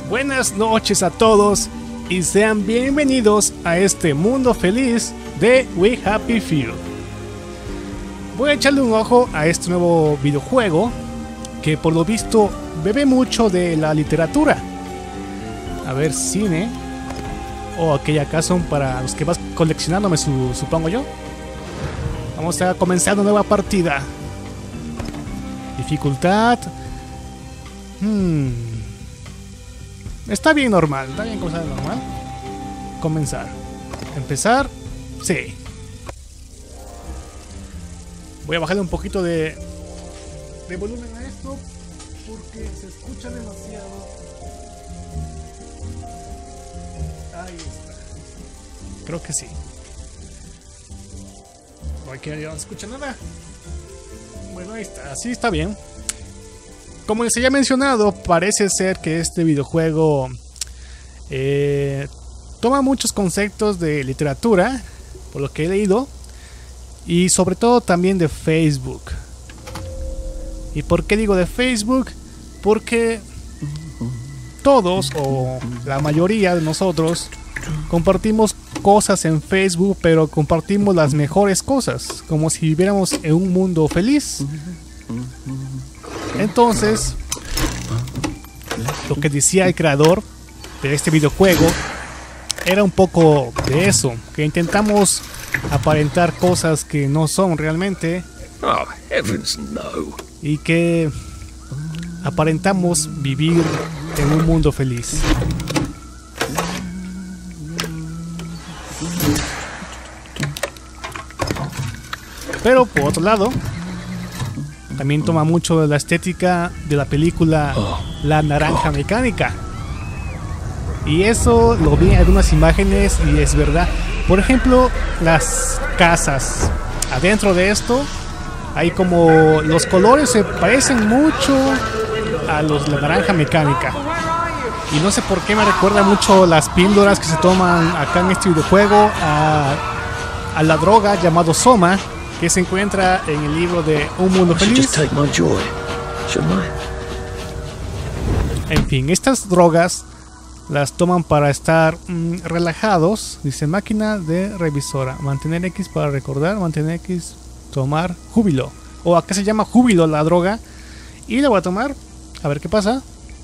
Buenas noches a todos y sean bienvenidos a este mundo feliz de We Happy Few. Voy a echarle un ojo a este nuevo videojuego que por lo visto bebe mucho de la literatura. A ver, cine. O aquella casa para los que vas coleccionándome, supongo yo. Vamos a comenzar una nueva partida. Dificultad. Está bien normal, está bien comenzar normal. Comenzar. Empezar. Sí. Voy a bajarle un poquito de volumen a esto porque se escucha demasiado. Ahí está. Creo que sí. No hay que no se escucha nada. Bueno, ahí está. Así está bien. Como les había mencionado, parece ser que este videojuego toma muchos conceptos de literatura, por lo que he leído, y sobre todo también de Facebook. ¿Y por qué digo de Facebook? Porque todos, o la mayoría de nosotros, compartimos cosas en Facebook, pero compartimos las mejores cosas, como si viviéramos en un mundo feliz. Entonces, lo que decía el creador de este videojuego era un poco de eso, que intentamos aparentar cosas que no son realmente. Oh, heavens no. Y que aparentamos vivir en un mundo feliz. Pero por otro lado, también toma mucho de la estética de la película La Naranja Mecánica. Y eso lo vi en algunas imágenes y es verdad. Por ejemplo, las casas. Adentro de esto hay como los colores se parecen mucho a los de La Naranja Mecánica. Y no sé por qué me recuerda mucho las píldoras que se toman acá en este videojuego a la droga llamado Soma, que se encuentra en el libro de Un Mundo Feliz. En fin, estas drogas las toman para estar relajados. Dice máquina de revisora. Mantener X para recordar. Mantener X. Tomar júbilo. O acá se llama júbilo la droga. Y la voy a tomar. A ver qué pasa.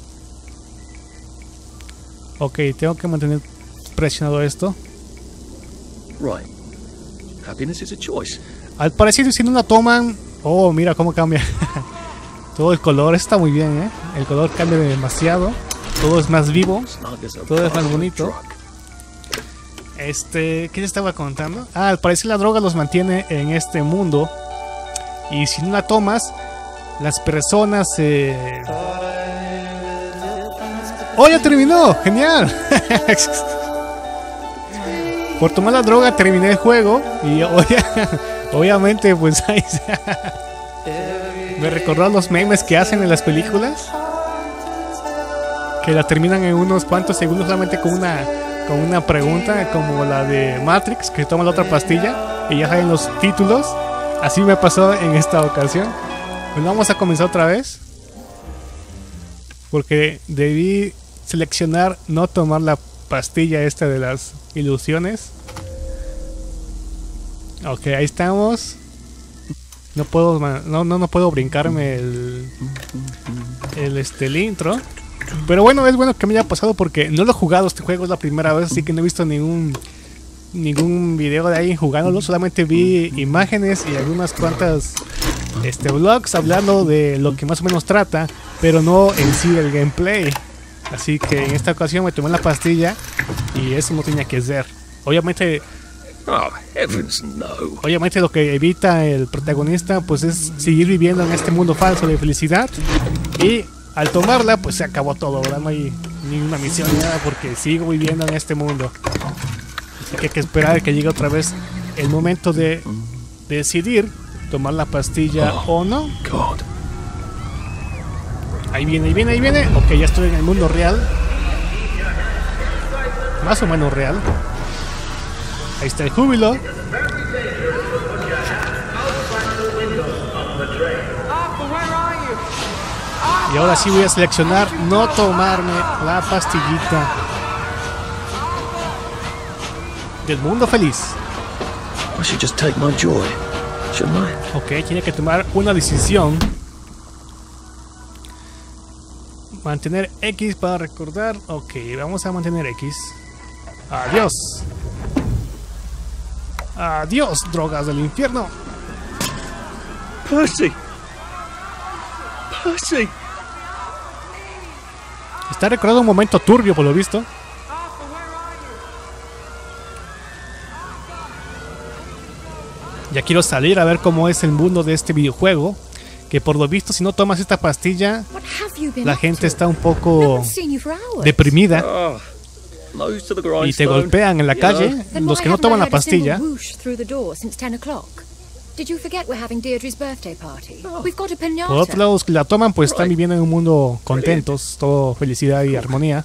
Ok, tengo que mantener presionado esto. Right. Happiness is a choice. Al parecer, si no la toman... Oh, mira cómo cambia. Todo el color está muy bien, ¿eh? El color cambia demasiado. Todo es más vivo. Todo es más bonito. ¿Qué les estaba contando? Ah, al parecer la droga los mantiene en este mundo. Y si no la tomas, las personas ¡Oh, ya terminó! ¡Genial! Por tomar la droga terminé el juego. Y obviamente, pues ahí me recordó a los memes que hacen en las películas, que la terminan en unos cuantos segundos solamente con una pregunta, como la de Matrix, que toma la otra pastilla y ya salen los títulos. Así me pasó en esta ocasión. Pues vamos a comenzar otra vez, porque debí seleccionar no tomar la pastilla esta de las ilusiones. Ok, ahí estamos. No puedo brincarme el intro. Pero bueno, es bueno que me haya pasado porque no lo he jugado este juego, es la primera vez, así que no he visto ningún video de alguien jugándolo. Solamente vi imágenes y algunas cuantas vlogs hablando de lo que más o menos trata, pero no en sí el gameplay. Así que en esta ocasión me tomé la pastilla y eso no tenía que ser. Obviamente lo que evita el protagonista pues es seguir viviendo en este mundo falso de felicidad. Y al tomarla pues se acabó todo, ¿verdad? No hay ninguna misión ni nada porque sigo viviendo en este mundo. Así que hay que esperar que llegue otra vez el momento de decidir tomar la pastilla o no. Ahí viene. Ok, ya estoy en el mundo real. Más o menos real. Ahí está el júbilo. Y ahora sí voy a seleccionar no tomarme la pastillita del mundo feliz. I should just take my joy, shouldn't I? Ok, tiene que tomar una decisión. Mantener X para recordar. Ok, vamos a mantener X. Adiós. Adiós, drogas del infierno. Percy! Percy! Está recordando un momento turbio por lo visto. Ya quiero salir a ver cómo es el mundo de este videojuego. Que por lo visto, si no tomas esta pastilla, la gente está un poco deprimida y te golpean en la calle. Los que no toman la pastilla. Por otro lado, los que la toman, pues están viviendo en un mundo contentos, todo felicidad y armonía.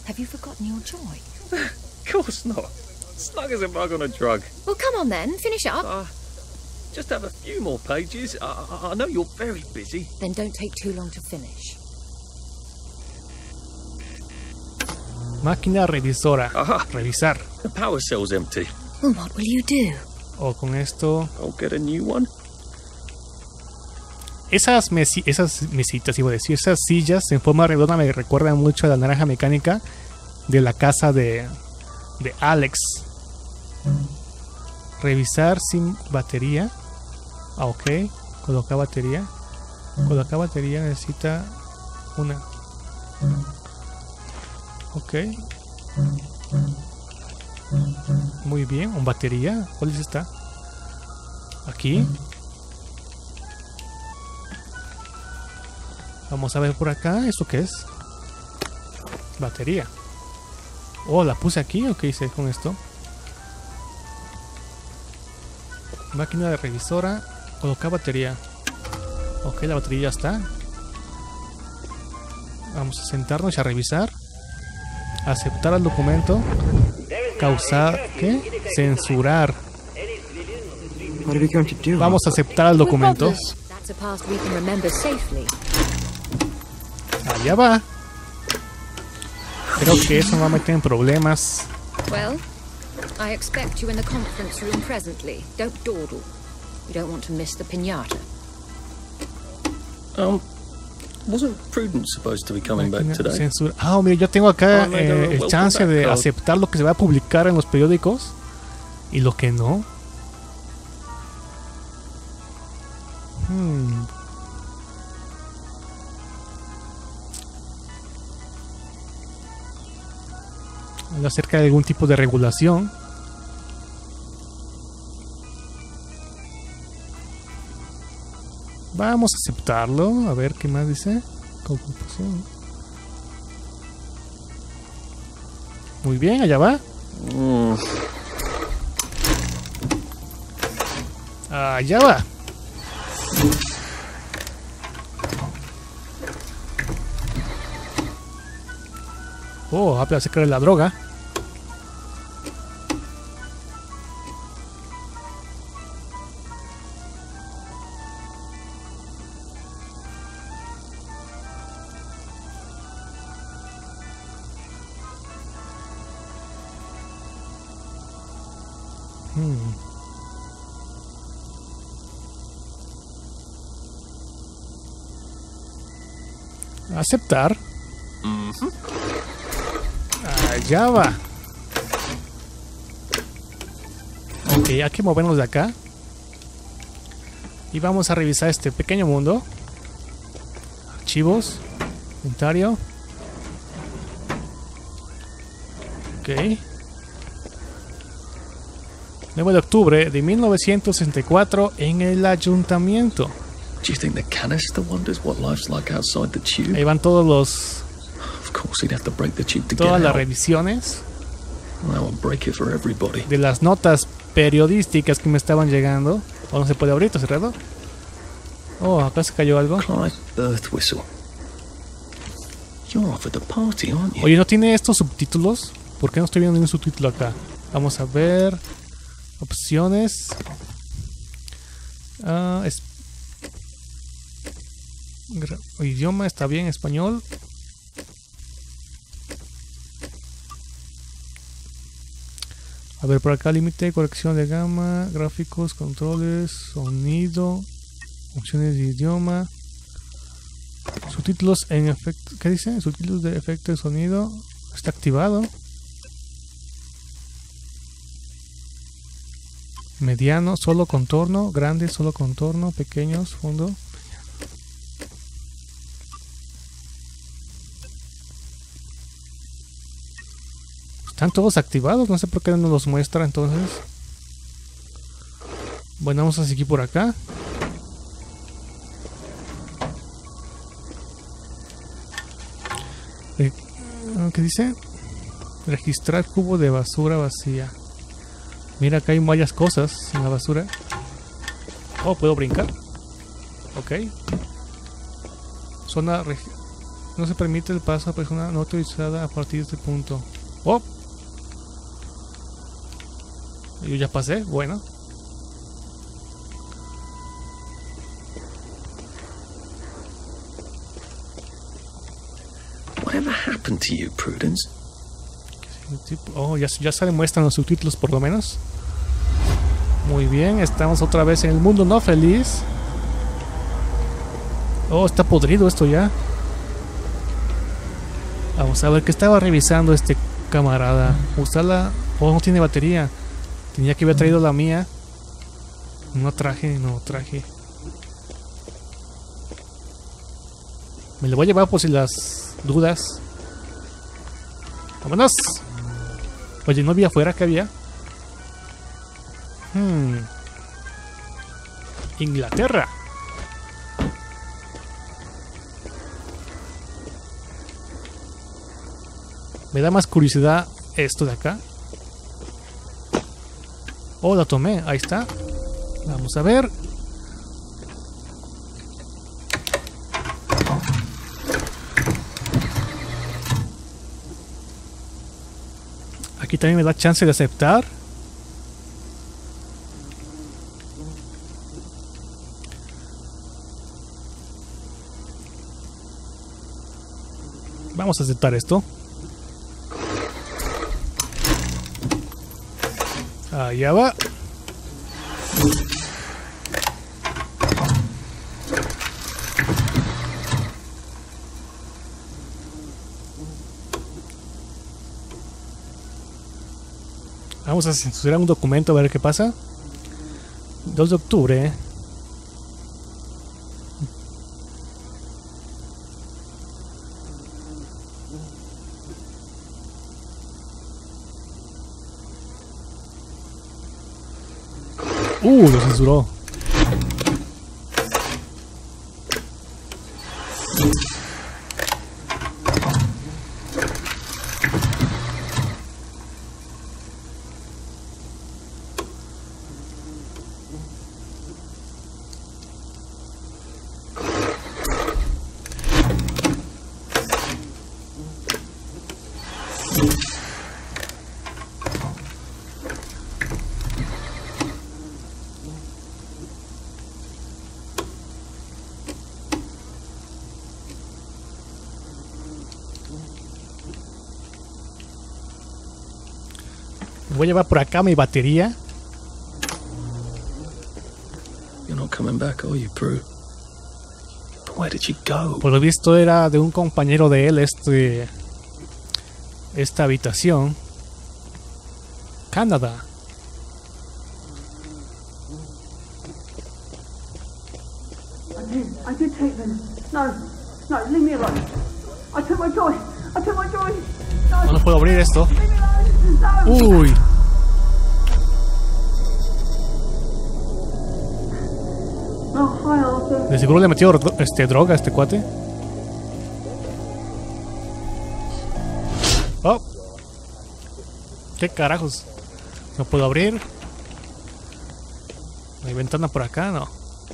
Of course not. Snug as a bug on a drug. Well, come on then, finish up. Just have a few more pages. I know you're very busy. Then don't take too long to finish. Máquina revisora. Ajá. Revisar. The power cell's empty. Well, what will you do? O con esto. I'll get a new one. Esas mesitas, iba a decir, esas sillas en forma redonda me recuerdan mucho a la naranja mecánica de la casa de Alex. Revisar sin batería. Ah, ok. Colocar batería. Colocar batería necesita una. Ok. Muy bien. ¿Un batería? ¿Cuál es esta? Aquí. Vamos a ver por acá. ¿Esto qué es? Batería. Oh, la puse aquí. ¿O qué hice con esto? Máquina de revisora. Colocar batería. Ok, la batería ya está. Vamos a sentarnos y a revisar. Aceptar el documento. Causar. ¿Qué? Censurar. Vamos a aceptar el documento. Allá va. Creo que eso me va a meter en problemas. Well, I expect you in the conference room presently. Don't dawdle. You don't want to miss the piñata. Wasn't Prudence supposed to be coming back today? Censura. Ah, mira, yo tengo acá el chance de aceptar lo que se va a publicar en los periódicos y lo que no. Acerca de algún tipo de regulación. Vamos a aceptarlo. A ver qué más dice. Conclusión. Muy bien, allá va. Allá va. Oh, habla acerca de la droga. Aceptar. Allá va. Ok, hay que movernos de acá. Y vamos a revisar este pequeño mundo. Archivos. Inventario. Ok. 9 de octubre de 1964 en el ayuntamiento. Do you think the canister wonders what life's like outside the tube? Ahí van todos los... Of course, he'd have to break the tube to todas get las out. revisiones Now I'll break it for everybody. de las notas periodísticas que me estaban llegando. ¿O no se puede abrir? ¿Está cerrado? Oh, acá se cayó algo. Clive Birth Whistle. You're off at the party, aren't you? Oye, ¿no tiene estos subtítulos? ¿Por qué no estoy viendo ningún subtítulo acá? Vamos a ver. Opciones. Idioma está bien, español. A ver, por acá límite, corrección de gama, gráficos, controles, sonido, opciones de idioma, subtítulos en efecto. ¿Qué dice? Subtítulos de efecto de sonido. Está activado. Mediano, solo contorno. Grande, solo contorno. Pequeños, fondo. Están todos activados, no sé por qué no nos los muestra entonces. Bueno, vamos a seguir por acá. ¿Qué dice? Registrar cubo de basura vacía. Mira, acá hay varias cosas en la basura. Oh, ¿puedo brincar? Ok. Zona... No se permite el paso a persona no autorizada a partir de este punto. Oh. Yo ya pasé, bueno. Whatever happened to you, Prudence? Oh, ya se le muestran los subtítulos por lo menos. Muy bien, estamos otra vez en el mundo no feliz. Oh, está podrido esto ya. Vamos a ver qué estaba revisando este camarada. Usarla. Oh, no tiene batería. Tenía que haber traído la mía. No traje. Me lo voy a llevar por si las dudas. ¡Vámonos! Oye, ¿no había afuera? ¿Qué había? Inglaterra. Me da más curiosidad esto de acá. Oh, la tomé. Ahí está. Vamos a ver. Aquí también me da chance de aceptar. Vamos a aceptar esto. Allá va. Vamos a censurar un documento a ver qué pasa. 2 de octubre. Lo censuró. Voy a llevar por acá mi batería. You're not coming back, are you, Prue? But where did you go? Por lo visto era de un compañero de él esta habitación. Canadá. I did take them. No, leave me alone. I took my joy. No puedo abrir esto. Leave me alone. No. Uy. Oh, hi, Arthur. De seguro le metió droga a este cuate. Oh. ¿Qué carajos? No puedo abrir. ¿No hay ventana por acá? No.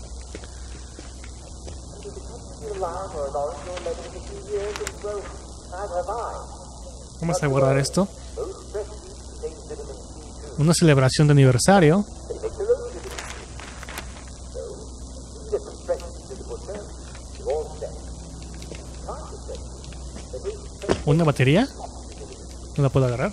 Vamos a guardar esto. Una celebración de aniversario. ¿Una batería? ¿No la puedo agarrar?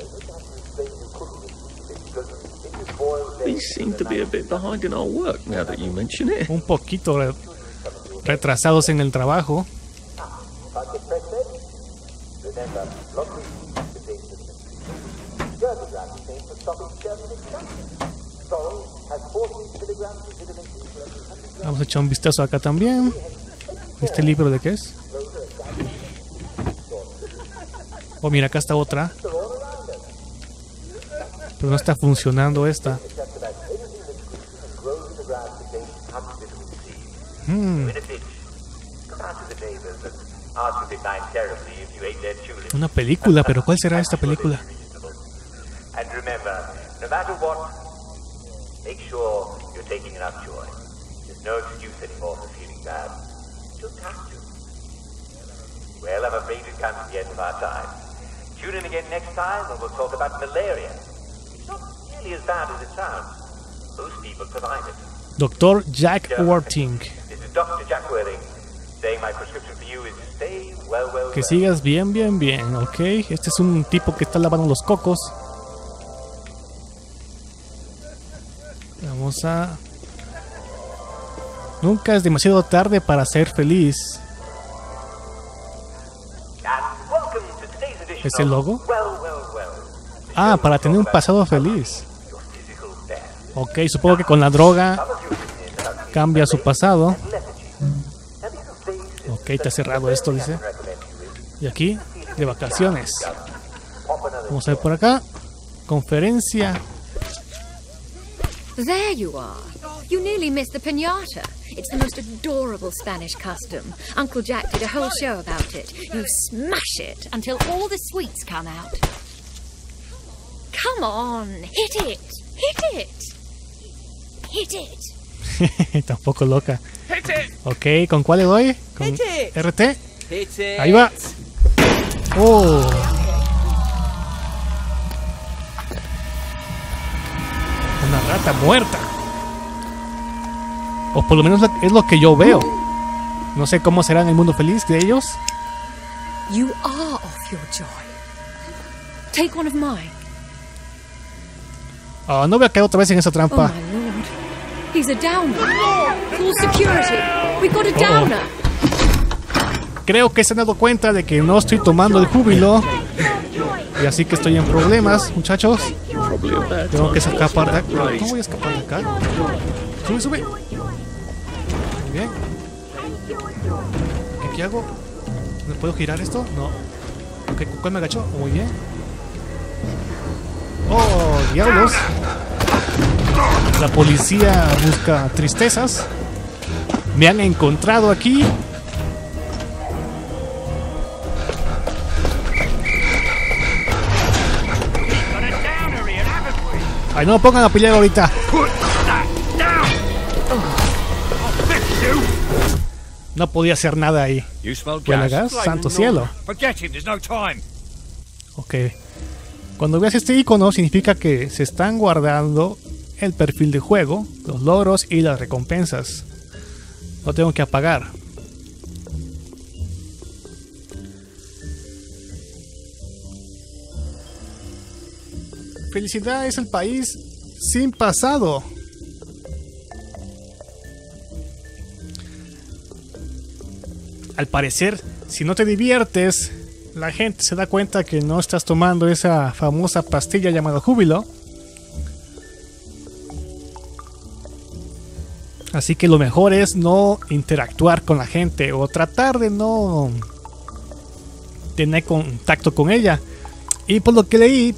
These seem to be a bit behind in our work now that you mention it. Un poquito retrasados en el trabajo. Vamos a echar un vistazo acá también. ¿Este libro de qué es? Oh, mira, acá está otra. Pero no está funcionando esta. Una película, pero ¿cuál será esta película? And remember, no matter what, make sure you're taking enough joy. There's no excuse anymore for feeling bad. You just have to. Well, I'm afraid we've come to the end of our time. Tune in again next time when we'll talk about malaria. It's not nearly as bad as it sounds. Most people survive it. Doctor Jack Worthing. This is Dr. Jack Worthing, saying my prescription for you is to stay well. Que sigas bien, bien, bien, ok. Este es un tipo que está lavando los cocos. Vamos a... Nunca es demasiado tarde para ser feliz. ¿Es el logo? Ah, para tener un pasado feliz. Ok, supongo que con la droga cambia su pasado. Ok, está cerrado esto, dice. Y aquí, de vacaciones. Vamos a ver por acá. Conferencia. There you are. You nearly missed the piñata. It's the most adorable Spanish custom. Uncle Jack did a whole show about it. You smash it until all the sweets come out. Come on, hit it. Hit it. Hit it. Tampoco loca. Hit it! Ok, ¿con cuál le doy? ¿Con Hit it. RT? Hit it! Ahí va. Oh. Una rata muerta. O por lo menos es lo que yo veo. No sé cómo será en el mundo feliz de ellos. You are off your joy. Take one of mine. Oh, no voy a caer otra vez en esa Oh trampa. my lord. He's a downer. Full security. We got a downer. Creo que se han dado cuenta de que no estoy tomando el júbilo. Y así que estoy en problemas, muchachos. Tengo que escapar de acá. ¿Cómo voy a escapar de acá? Sube, sube. Muy bien. ¿Qué hago? ¿Me puedo girar esto? No. Ok, ¿cuál me agachó? Muy bien. Oh, diablos. La policía busca tristezas. Me han encontrado aquí. Ay, no me pongan a pelear ahorita. No podía hacer nada ahí. ¿Huele a gas? Santo cielo. Ok. Cuando veas este icono significa que se están guardando el perfil de juego, los logros y las recompensas. Lo tengo que apagar. Felicidad es el país sin pasado. Al parecer, si no te diviertes, la gente se da cuenta que no estás tomando esa famosa pastilla llamada júbilo. Así que lo mejor es no interactuar con la gente o tratar de no tener contacto con ella. Y por lo que leí,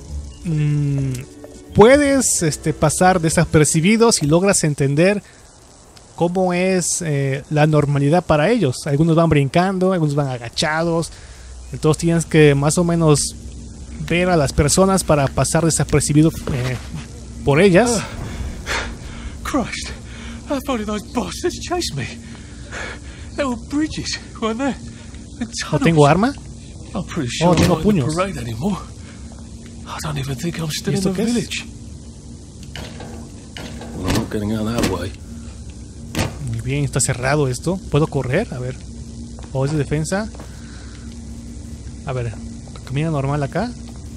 puedes pasar desapercibido si logras entender cómo es la normalidad para ellos. Algunos van brincando, algunos van agachados. Entonces tienes que más o menos ver a las personas para pasar desapercibido por ellas. Christ, I thought those bastards chased me. There were bridges, weren't there? And ¿No tengo arma? I'm pretty sure tengo I'm not in puños. the parade anymore. I don't even think I'm still ¿Y in the esto qué es? village. Well, I'm not getting out that way. Muy bien, está cerrado esto. ¿Puedo correr? A ver. ¿O es de defensa? A ver. Camina normal acá.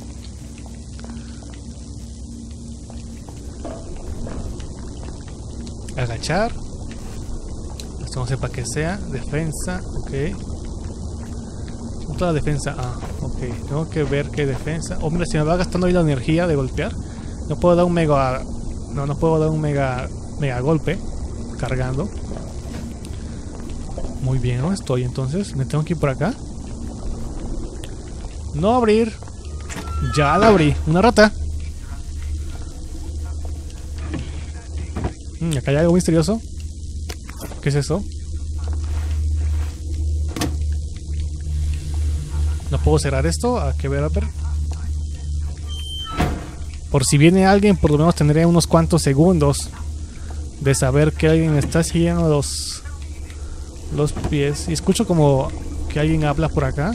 Agachar. Esto no sé para qué sea. Defensa, ok. Toda la defensa, ok. Tengo que ver qué defensa. Oh, mira, si me va gastando ahí la energía de golpear. No puedo dar un mega... No puedo dar un mega golpe. Cargando. Muy bien, ¿no? Estoy entonces. Me tengo que ir por acá. No abrir. Ya la abrí. Una rata. Acá hay algo misterioso. ¿Qué es eso? No puedo cerrar esto. A ver, a ver. Por si viene alguien, por lo menos tendré unos cuantos segundos de saber que alguien está siguiendo los pies. Y escucho como que alguien habla por acá.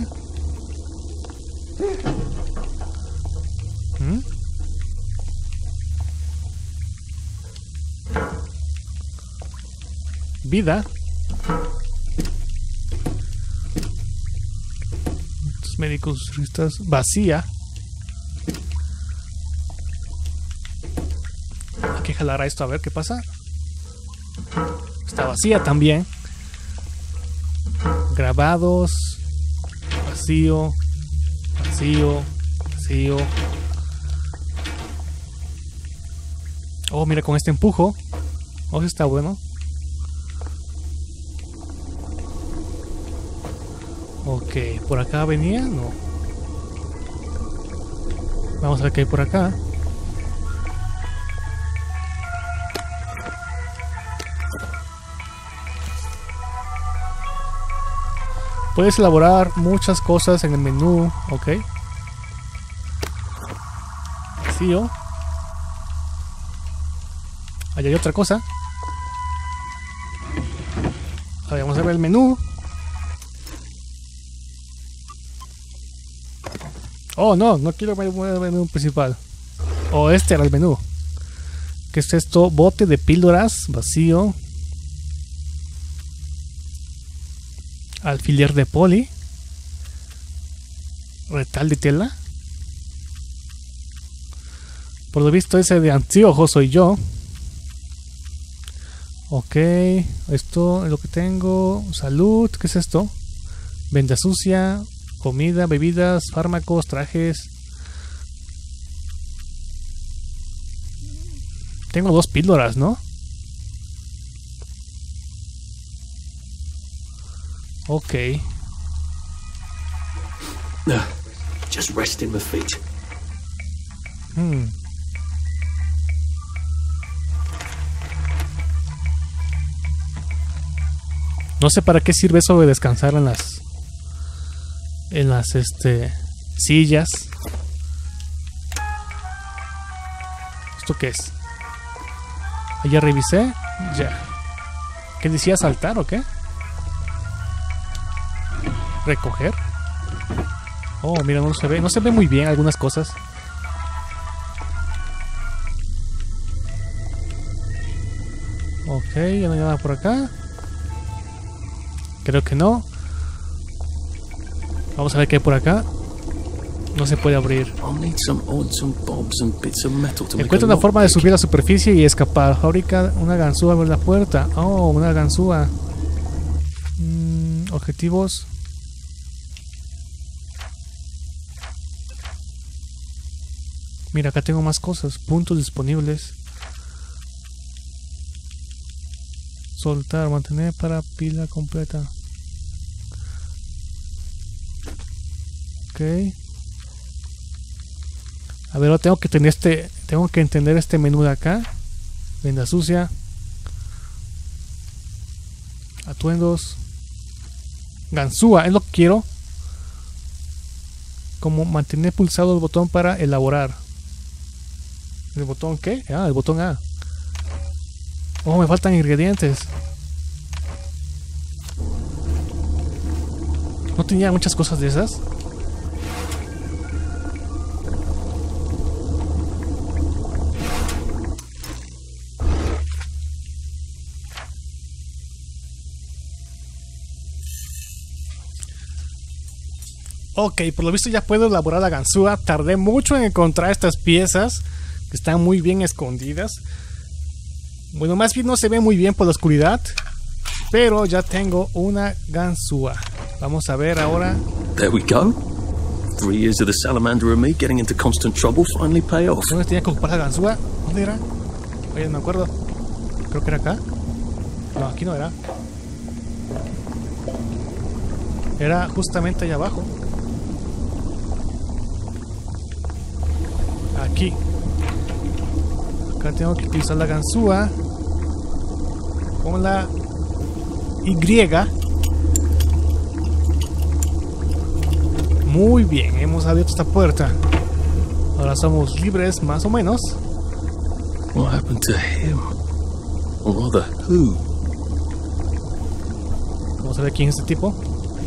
Vida. Los médicos, estás vacía. Hay que jalar a esto a ver qué pasa. Está vacía también. Grabados. Vacío. Vacío. Vacío. Oh, mira, con este empujo. Oh, sí está bueno. Ok, ¿por acá venía? No. Vamos a ver qué hay por acá. Puedes elaborar muchas cosas en el menú, ok. Vacío. Ahí hay otra cosa. A ver, vamos a ver el menú. Oh, no quiero ver el menú principal. Oh, este era el menú. ¿Qué es esto? Bote de píldoras, vacío. Alfiler de poli. Retal de tela. Por lo visto ese de anteojos soy yo. Ok, esto es lo que tengo. Salud, ¿qué es esto? Venda sucia. Comida, bebidas, fármacos, trajes. Tengo 2 píldoras, ¿no? Ok. Just resting my feet. No sé para qué sirve eso de descansar en las sillas. ¿Esto qué es? Ya revisé. Ya. ¿Qué decía? ¿Saltar o qué? ¿Recoger? Oh, mira, no se ve. No se ve muy bien algunas cosas. Ok, ya no hay nada por acá. Creo que no. Vamos a ver qué hay por acá. No se puede abrir. Encuentra una forma de subir a la superficie y escapar. Fabrica una ganzúa, abre la puerta. Oh, una ganzúa. Objetivos. Mira, acá tengo más cosas. Puntos disponibles. Soltar, mantener para pila completa. Ok. A ver, tengo que entender este menú de acá. Venda sucia. Atuendos. Ganzúa, es lo que quiero. Como mantener pulsado el botón para elaborar. ¿El botón qué? Ah, el botón A. Oh, me faltan ingredientes. ¿No tenía muchas cosas de esas? Ok, por lo visto ya puedo elaborar la ganzúa. Tardé mucho en encontrar estas piezas que están muy bien escondidas. Bueno, más bien no se ve muy bien por la oscuridad, pero ya tengo una ganzúa. Vamos a ver ahora. There we go. 3 years of the salamander and me getting into constant trouble finally pay off. ¿Dónde tenía que ocupar la ganzúa? ¿Dónde era? Oye, no me acuerdo. Creo que era acá. No, aquí no era. Era justamente allá abajo. Aquí. Acá tengo que utilizar la ganzúa con la Y. Muy bien, hemos abierto esta puerta. Ahora somos libres, más o menos. What happened to him? Or rather, who? Vamos a ver quién es este tipo.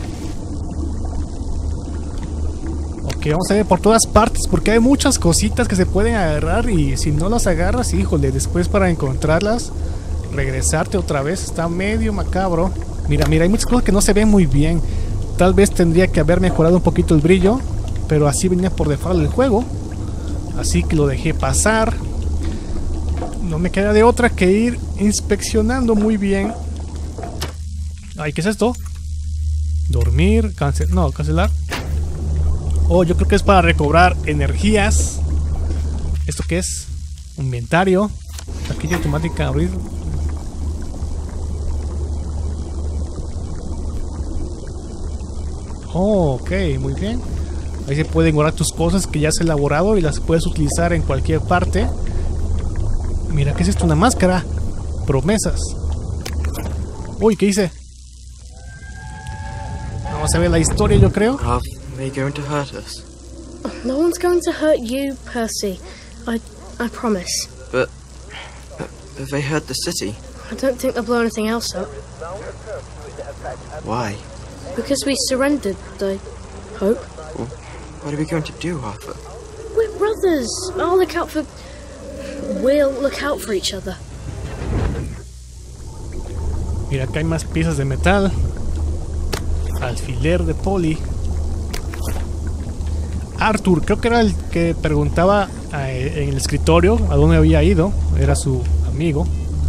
Ok, vamos a ver por todas partes, porque hay muchas cositas que se pueden agarrar y si no las agarras, híjole, después para encontrarlas, regresarte otra vez, está medio macabro. Mira, hay muchas cosas que no se ven muy bien. Tal vez tendría que haber mejorado un poquito el brillo, pero así venía por default el juego. Así que lo dejé pasar. No me queda de otra que ir inspeccionando muy bien. Ay, ¿qué es esto? Dormir, cancelar. Oh, yo creo que es para recobrar energías. ¿Esto qué es? Inventario. Taquilla automática, abrir. Oh, ok, muy bien. Ahí se pueden guardar tus cosas que ya has elaborado y las puedes utilizar en cualquier parte. Mira, ¿qué es esto? Una máscara. Promesas. Uy, ¿qué hice? Vamos a ver la historia, yo creo. Are they going to hurt us? No one's going to hurt you, Percy. I promise. But they hurt the city. I don't think they'll blow anything else up. Why? Because we surrendered, I hope. Well, what are we going to do, Arthur? We're brothers. We'll look out for each other. Mira, acá hay más piezas de metal. Alfiler de poli. Arthur, creo que era el que preguntaba en el escritorio a dónde había ido. Era su amigo.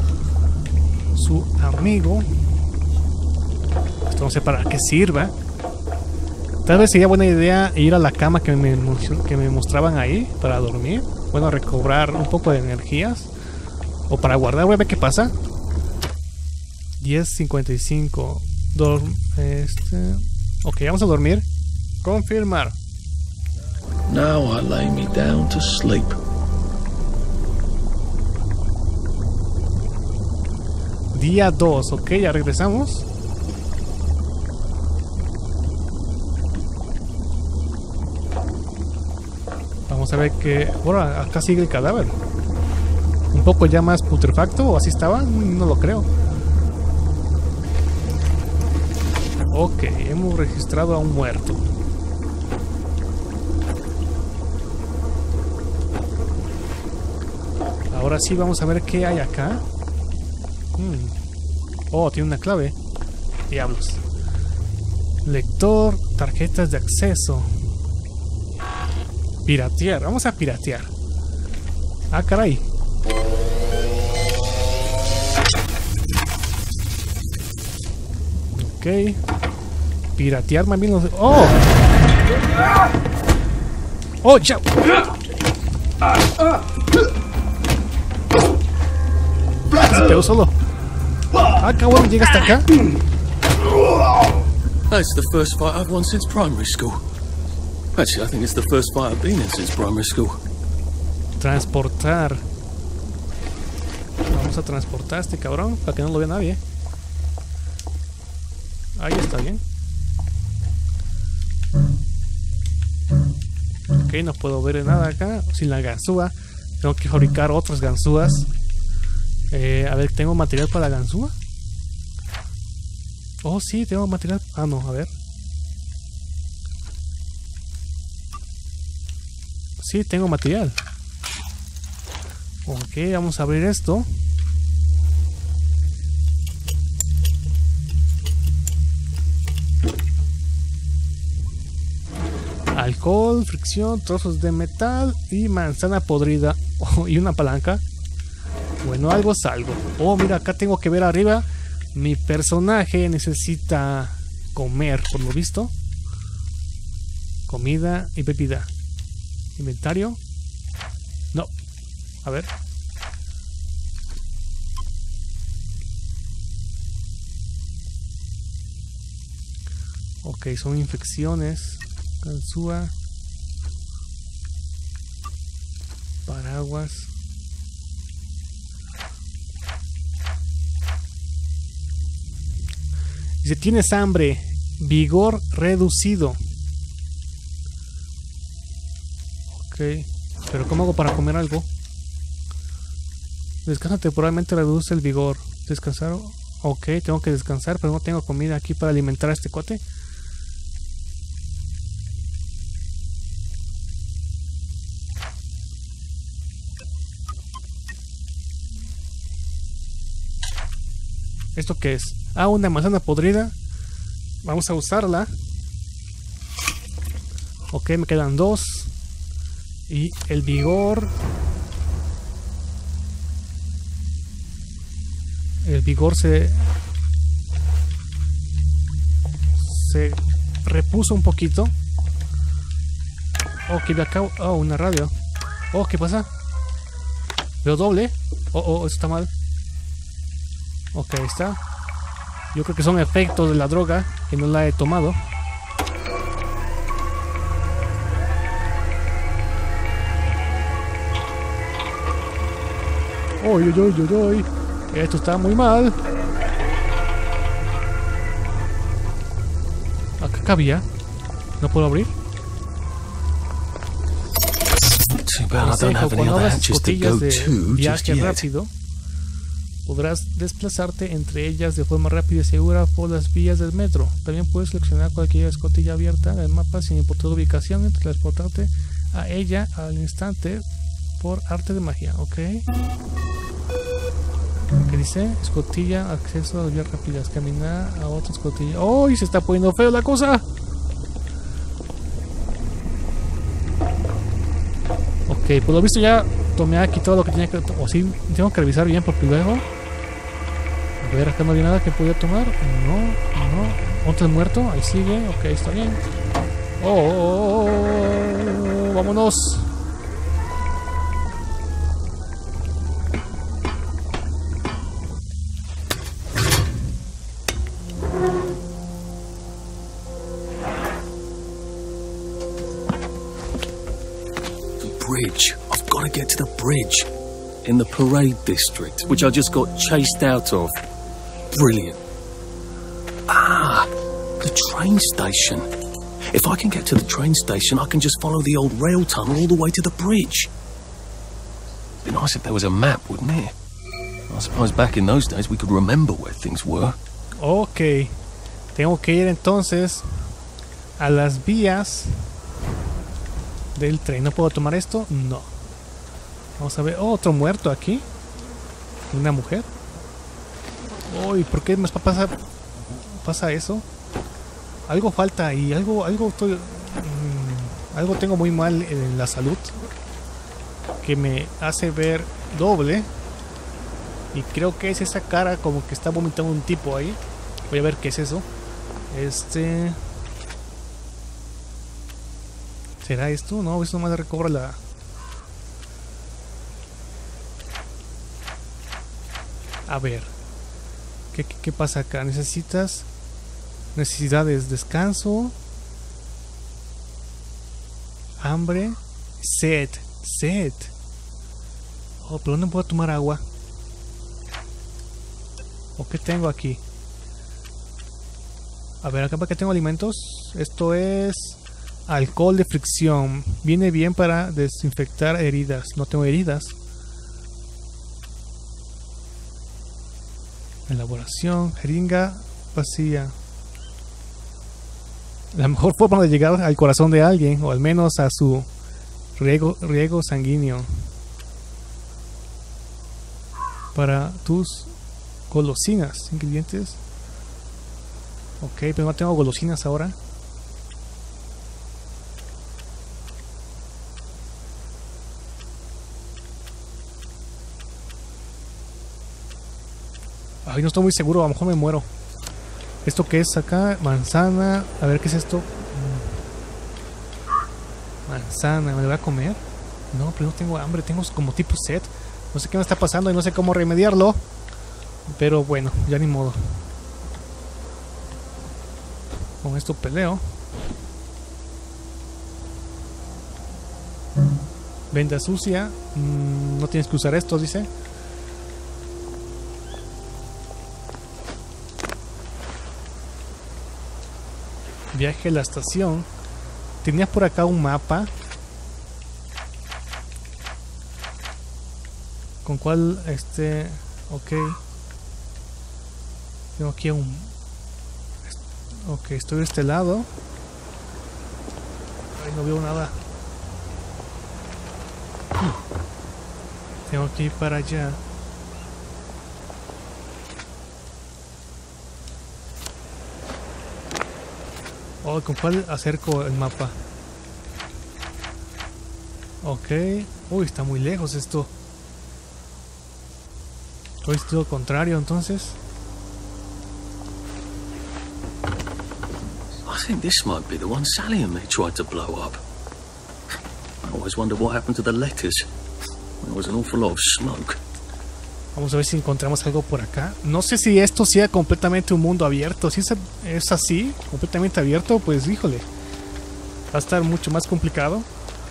Esto no sé para qué sirva. Tal vez sería buena idea ir a la cama que me mostraban ahí para dormir. Bueno, recobrar un poco de energías. O para guardar, voy a ver qué pasa. 10:55. Ok, vamos a dormir. Confirmar. Now I lay me down to sleep. Día 2, ok, ya regresamos. Vamos a ver que... Bueno, acá sigue el cadáver. Un poco ya más putrefacto, o así estaba, no lo creo. Ok, hemos registrado a un muerto. Ahora sí vamos a ver qué hay acá. Oh, tiene una clave. Diablos. Lector, tarjetas de acceso. Piratear, vamos a piratear. Ah, caray. Ok. Piratear, más bien los... ¡Oh! ¡Oh, ya! Se pegó solo. Ah, cabrón, llega hasta acá. That's the first fight I've won since primary school. Actually, I think it's the first fight I've been in since primary school. Transportar. Vamos a transportar a este cabrón para que no lo vea nadie. Ahí está bien. Ok, no puedo ver nada acá. Sin la ganzúa. Tengo que fabricar otras ganzúas. A ver, ¿tengo material para la ganzúa? Oh, sí, tengo material. Ah, no, a ver. Sí, tengo material. Ok, vamos a abrir esto. alcohol, fricción, trozos de metal y manzana podrida. Oh, y una palanca. Bueno, algo es algo. Oh, mira, acá tengo que ver arriba. Mi personaje necesita comer, por lo visto. Comida y bebida. Inventario. No. A ver. Ok, son infecciones. Ganzúa. Paraguas. Dice, tienes hambre. Vigor reducido. Ok. Pero ¿cómo hago para comer algo? Descansa temporalmente, reduce el vigor. Descansar. Ok, tengo que descansar, pero no tengo comida aquí para alimentar a este cuate. ¿Esto qué es? Ah, una manzana podrida. Vamos a usarla. Ok, me quedan 2. Y el vigor. El vigor se repuso un poquito. Ok, de acá. Oh, una radio. Oh, ¿qué pasa? Veo doble. Oh, eso está mal. Ok, ahí está. Yo creo que son efectos de la droga, que no la he tomado. Uy. Esto está muy mal. Acá cabía. ¿No puedo abrir? Cuando hagas escotillas de viaje rápido, podrás desplazarte entre ellas de forma rápida y segura por las vías del metro. También puedes seleccionar cualquier escotilla abierta del mapa sin importar ubicación y transportarte a ella al instante por arte de magia. Ok. ¿Qué dice? Escotilla, acceso a las vías rápidas. Caminar a otra escotilla. ¡Oh! Se está poniendo feo la cosa. Ok, por lo visto ya tomé aquí todo lo que tenía que... O sí, tengo que revisar bien porque luego... A ver, acá no había nada que pudiera tomar. No. ¿Otro muerto? Ahí sigue. Ok, está bien. Vámonos. Bridge. I've got to get to the bridge in the parade district, which I just got chased out of. Brilliant. Ah, the train station. If I can get to the train station, I can just follow the old rail tunnel all the way to the bridge. It'd be nice if there was a map, wouldn't it? I suppose back in those days we could remember where things were. Ok. Tengo que ir entonces a las vías del tren. ¿No puedo tomar esto? No. Vamos a ver. Oh, otro muerto aquí. Una mujer. Uy, ¿por qué me pasa eso? Algo falta ahí. Algo tengo muy mal en la salud, que me hace ver doble. Y creo que es esa cara como que está vomitando un tipo ahí. Voy a ver qué es eso. ¿Será esto? No, eso nomás recobra la... A ver. ¿Qué pasa acá? Necesidades, descanso, hambre, sed. Oh, pero no puedo tomar agua. ¿O qué tengo aquí? A ver, acá para qué tengo alimentos. Esto es alcohol de fricción. Viene bien para desinfectar heridas. No tengo heridas. Elaboración, jeringa vacía. La mejor forma de llegar al corazón de alguien, o al menos a su riego sanguíneo. Para tus golosinas, ingredientes. Ok, pero no tengo golosinas ahora. Ay, no estoy muy seguro, a lo mejor me muero. ¿Esto qué es acá? Manzana. A ver, ¿qué es esto? Manzana, ¿me la voy a comer? No, pero no tengo hambre, tengo como tipo sed. No sé qué me está pasando y no sé cómo remediarlo. Pero bueno, ya ni modo. Con esto peleo. Venda sucia. No tienes que usar esto, dice. Viaje a la estación. Tenías por acá un mapa. ¿Con cuál? Ok. Tengo aquí un... Ok, estoy de este lado. Ay, no veo nada. Tengo que ir para allá. Oh, ¿con cuál acerco el mapa? Ok. Uy, está muy lejos esto. Todo es todo contrario, entonces. I think this might be the one Sally and me tried to blow up. I always wondered what happened to the letters. There was an awful lot of smoke. Vamos a ver si encontramos algo por acá. No sé si esto sea completamente un mundo abierto. Si es así, completamente abierto, pues híjole, va a estar mucho más complicado.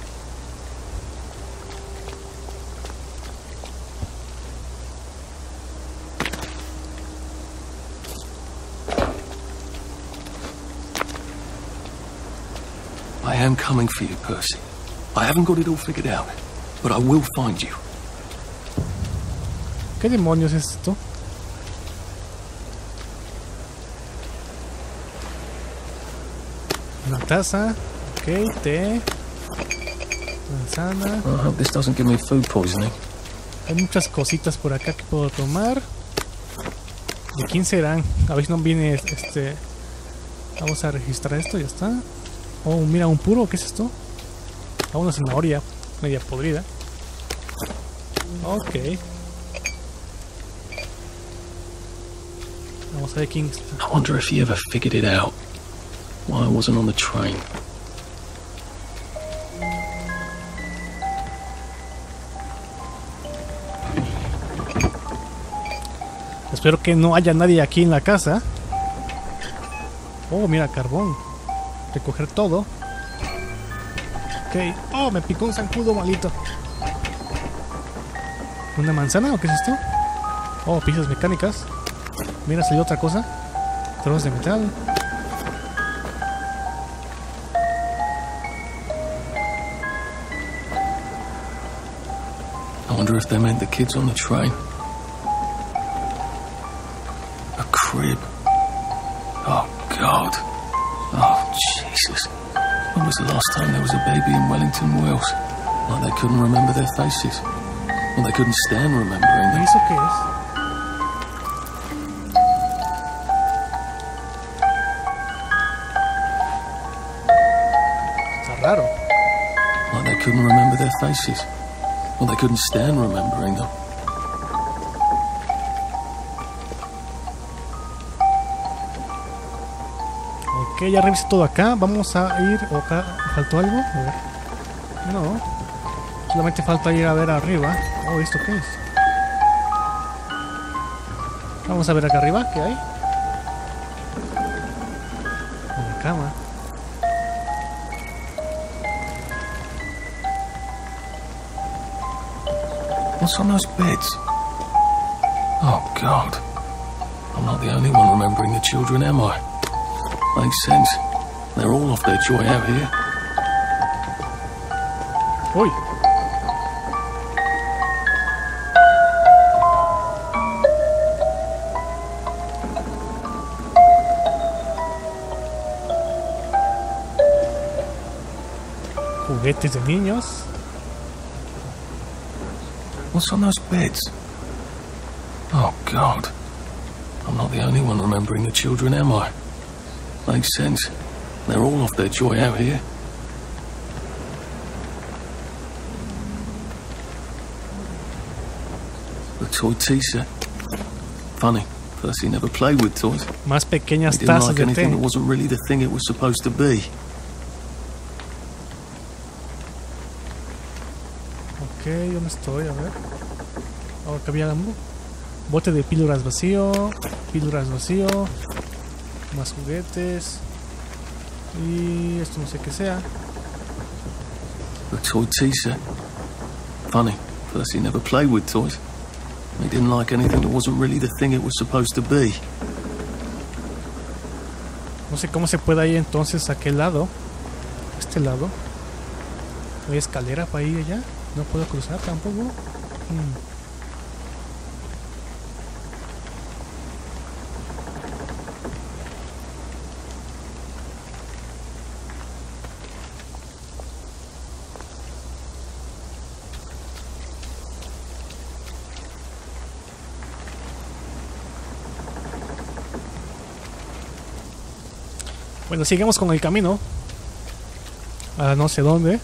I am coming for you, Percy. I haven't got it all figured out, but I will find you. ¿Qué demonios es esto? Una taza. Ok, té. Manzana. I hope this doesn't give me food poisoning. Hay muchas cositas por acá que puedo tomar. ¿De quién serán? A ver si no viene Vamos a registrar esto, ya está. Oh, mira, un puro, ¿qué es esto? Ah, una zanahoria media podrida. Ok. Vamos a ver quién está. I wonder if he ever figured it out. Why I wasn't on the train. Espero que no haya nadie aquí en la casa. Oh, mira, carbón. Recoger todo. Ok. Oh, me picó un zancudo malito. ¿Una manzana o qué es esto? Oh, piezas mecánicas. Mira, salió otra cosa. Trozos de metal. I wonder if they meant the kids on the train. A crib. Oh, God. Oh, Jesus. When was the last time there was a baby in Wellington, Wales? Like they couldn't remember their faces. Well, they couldn't stand remembering ¿Y them. eso qué es? Está raro. Like they couldn't remember their faces. Well, they couldn't stand remembering them. Ok, ya revisé todo acá. Vamos a ir... ¿O acá faltó algo? A ver. No. Solamente falta ir a ver arriba. Oh, ¿esto qué es? Vamos a ver acá arriba, ¿qué hay? Una cama. What's on those beds? Oh, God. I'm not the only one remembering the children, am I? Makes sense. They're all off their joy out here. Uy. Juguetes de niños. What's on those beds? Oh, God. I'm not the only one remembering the children, am I? Makes sense. They're all off their joy out here. The toy tea set. Funny. Percy never played with toys. Más He pequeñas didn't tazas like de anything that té. wasn't really the thing it was supposed to be. Ok, ¿dónde estoy? A ver. Oh, acá había un bote de píldoras vacío. Píldoras vacío. Más juguetes. Y esto no sé qué sea. A toy tea set. Funny, Percy never played with toys. He didn't like anything that wasn't really the thing it was supposed to be. No sé cómo se puede ir entonces a aquel lado. Este lado. ¿Hay escalera para ir allá? No puedo cruzar tampoco. Bueno, sigamos con el camino. A no sé dónde.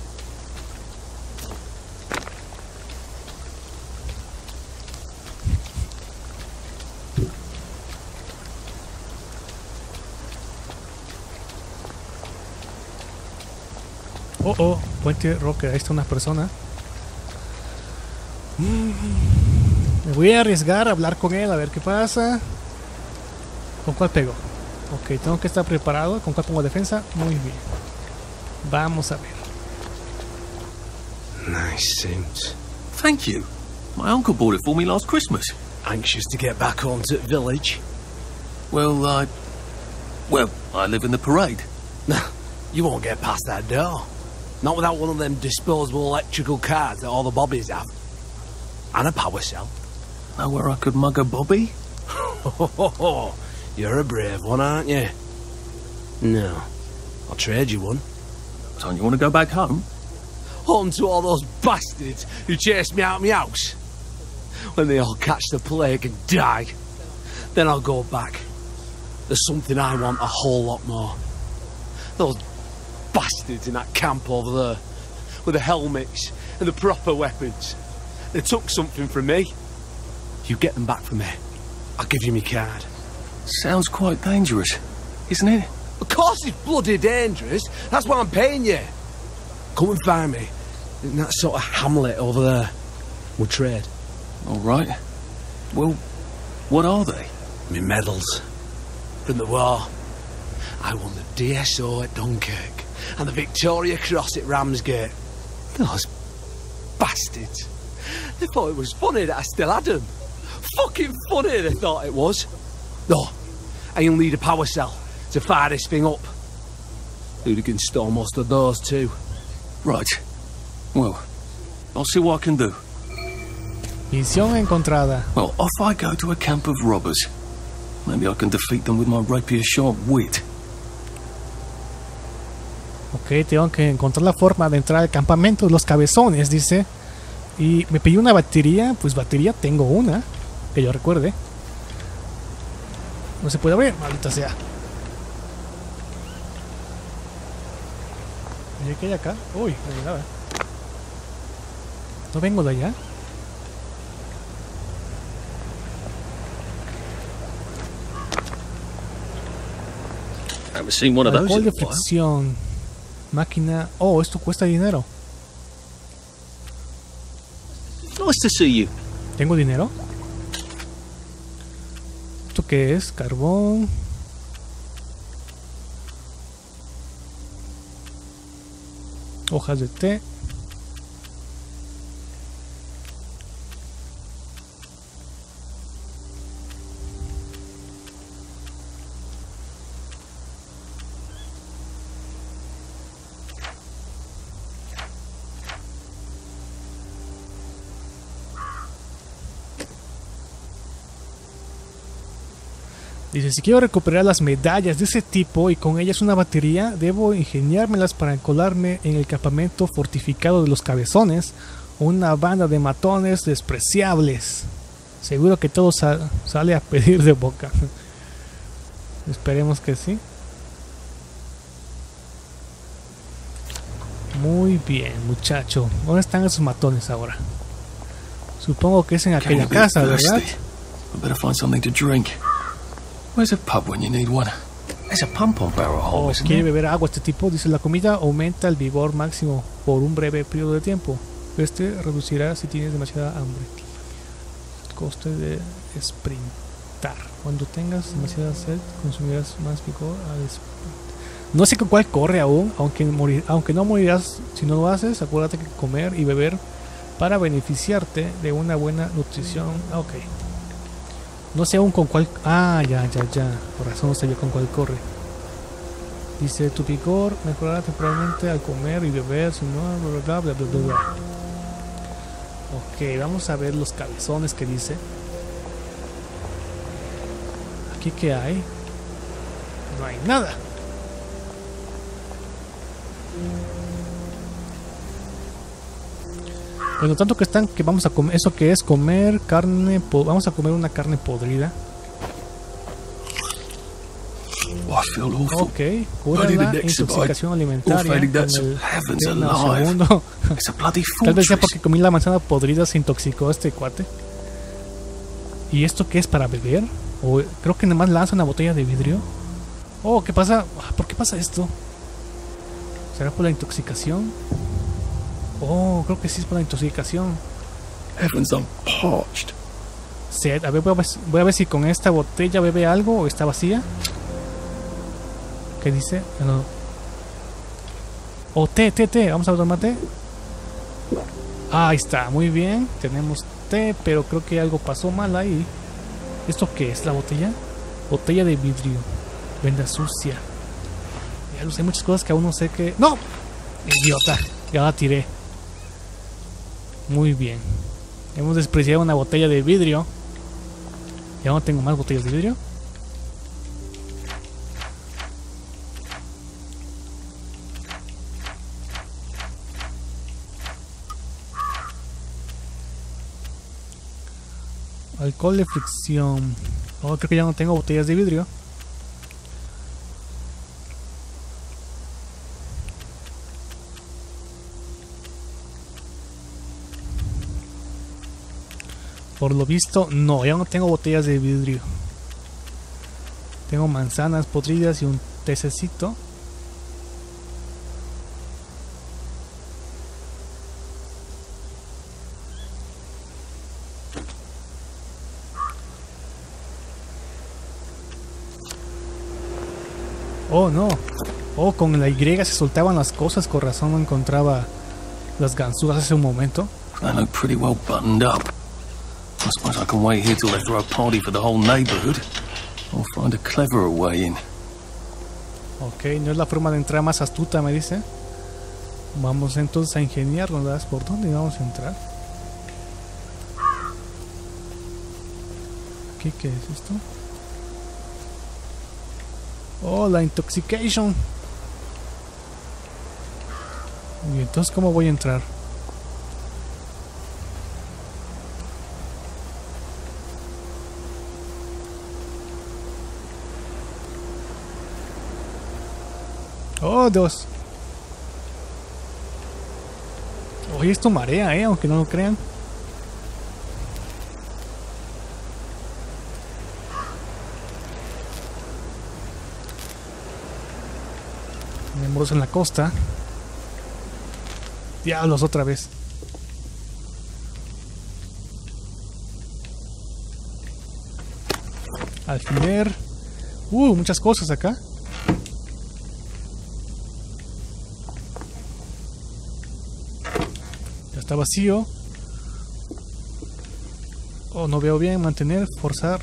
Oh, puente Rocker, ahí está una persona. Me voy a arriesgar a hablar con él, a ver qué pasa. ¿Con cuál pego? Ok, tengo que estar preparado. ¿Con cuál pongo defensa? Muy bien. Vamos a ver. Nice suit. Thank you. My uncle bought it for me last Christmas. Anxious to get back home to the village? Well, I live in the parade. You won't get past that door. Not without one of them disposable electrical cars that all the bobbies have. And a power cell. Know where I could mug a bobby? You're a brave one, aren't you? No. I'll trade you one. Don't you want to go back home? Home to all those bastards who chased me out of my house. When they all catch the plague and die, then I'll go back. There's something I want a whole lot more. Those bastards in that camp over there, with the helmets and the proper weapons. They took something from me. You get them back from me. I'll give you my card. Sounds quite dangerous, isn't it? Of course it's bloody dangerous. That's why I'm paying you. Come and find me in that sort of hamlet over there. We'll trade. All right. Well, what are they? Me medals. From the war. I won the DSO at Dunkirk and the Victoria Cross at Ramsgate. Those bastards. They thought it was funny that I still had them. Fucking funny they thought it was. No, I'll need a power cell to fire this thing up. Hooligans stole most of those too. Right. Well, I'll see what I can do. Misión encontrada. Well, off I go to a camp of robbers. Maybe I can defeat them with my rapier-sharp wit. Ok, tengo que encontrar la forma de entrar al campamento de los cabezones, dice. Y me pidió una batería. Pues batería tengo una, que yo recuerde. No se puede abrir, maldita sea. ¿Y qué hay acá? Uy, no hay nada. No vengo de allá. Haven't seen one of those Alcohol in de a while. fricción. Máquina. Oh, esto cuesta dinero. Nice to see you. ¿Tengo dinero? ¿Esto qué es? Carbón. Hojas de té. Dice, si quiero recuperar las medallas de ese tipo y con ellas una batería, debo ingeniármelas para colarme en el campamento fortificado de los cabezones o una banda de matones despreciables. Seguro que todo sale a pedir de boca. Esperemos que sí. Muy bien, muchacho. ¿Dónde están esos matones ahora? Supongo que es en aquella casa, ¿verdad? I better find something to drink. Where's a pub when you need one? There's a pump on Barrow Hole, isn't Quiere there? beber agua este tipo. Dice, la comida aumenta el vigor máximo por un breve periodo de tiempo. Este reducirá si tienes demasiada hambre. Coste de sprintar. Cuando tengas demasiada sed, consumirás más vigor al sprint. No sé con cuál corre aún, aunque no morirás si no lo haces. Acuérdate que comer y beber para beneficiarte de una buena nutrición. Ah, ok. No sé aún con cuál... Ah, ya. Por razón no sabía con cuál corre. Dice, tu vigor mejorará temporalmente al comer y beber, si no, bla. Ok, vamos a ver los cabezones que dice. ¿Aquí qué hay? No hay nada. Bueno, tanto que están que vamos a comer. ¿Eso que es? Comer carne. Vamos a comer una carne podrida. Oh, I feel awful. Ok, cura Bloody la the next intoxicación bite. alimentaria. All failing that, con el heavens pierna alive. segundo. It's a bloody Tal vez sea fortress. porque comí la manzana podrida, se intoxicó este cuate. ¿Y esto qué es, para beber? O creo que nada más lanza una botella de vidrio. Oh, ¿qué pasa? ¿Por qué pasa esto? ¿Será por la intoxicación? Oh, creo que sí es por la intoxicación. Heavens, I'm parched. Sed. A ver, voy a ver si con esta botella bebe algo o está vacía. ¿Qué dice? No. Oh, té. Vamos a tomar té. Ahí está, muy bien. Tenemos té, pero creo que algo pasó mal ahí. ¿Esto qué es? ¿La botella? Botella de vidrio. Venda sucia. Ya lo sé, hay muchas cosas que aún no sé que... ¡No! Idiota. Ya la tiré. Muy bien. Hemos despreciado una botella de vidrio. Ya no tengo más botellas de vidrio. Alcohol de fricción. Oh, creo que ya no tengo botellas de vidrio. Por lo visto, no, ya no tengo botellas de vidrio. Tengo manzanas podridas y un tececito. Oh, no. Oh, con la Y se soltaban las cosas. Con razón no encontraba las ganzúas hace un momento. They look pretty well buttoned up. I suppose I can wait here till they throw a party for the whole neighborhood. Or find a cleverer way in. Ok, no es la forma de entrar más astuta, me dice. Vamos entonces a ingeniarnos, ¿verdad? ¿Por dónde vamos a entrar? ¿Qué es esto? Oh, la intoxication. Y entonces, ¿cómo voy a entrar? Oh, Dios. Oye, esto marea, aunque no lo crean. Tenemos en la costa. Diablos, otra vez. Alfiler. Muchas cosas acá. Ya está vacío. Oh, no veo bien. Mantener, forzar.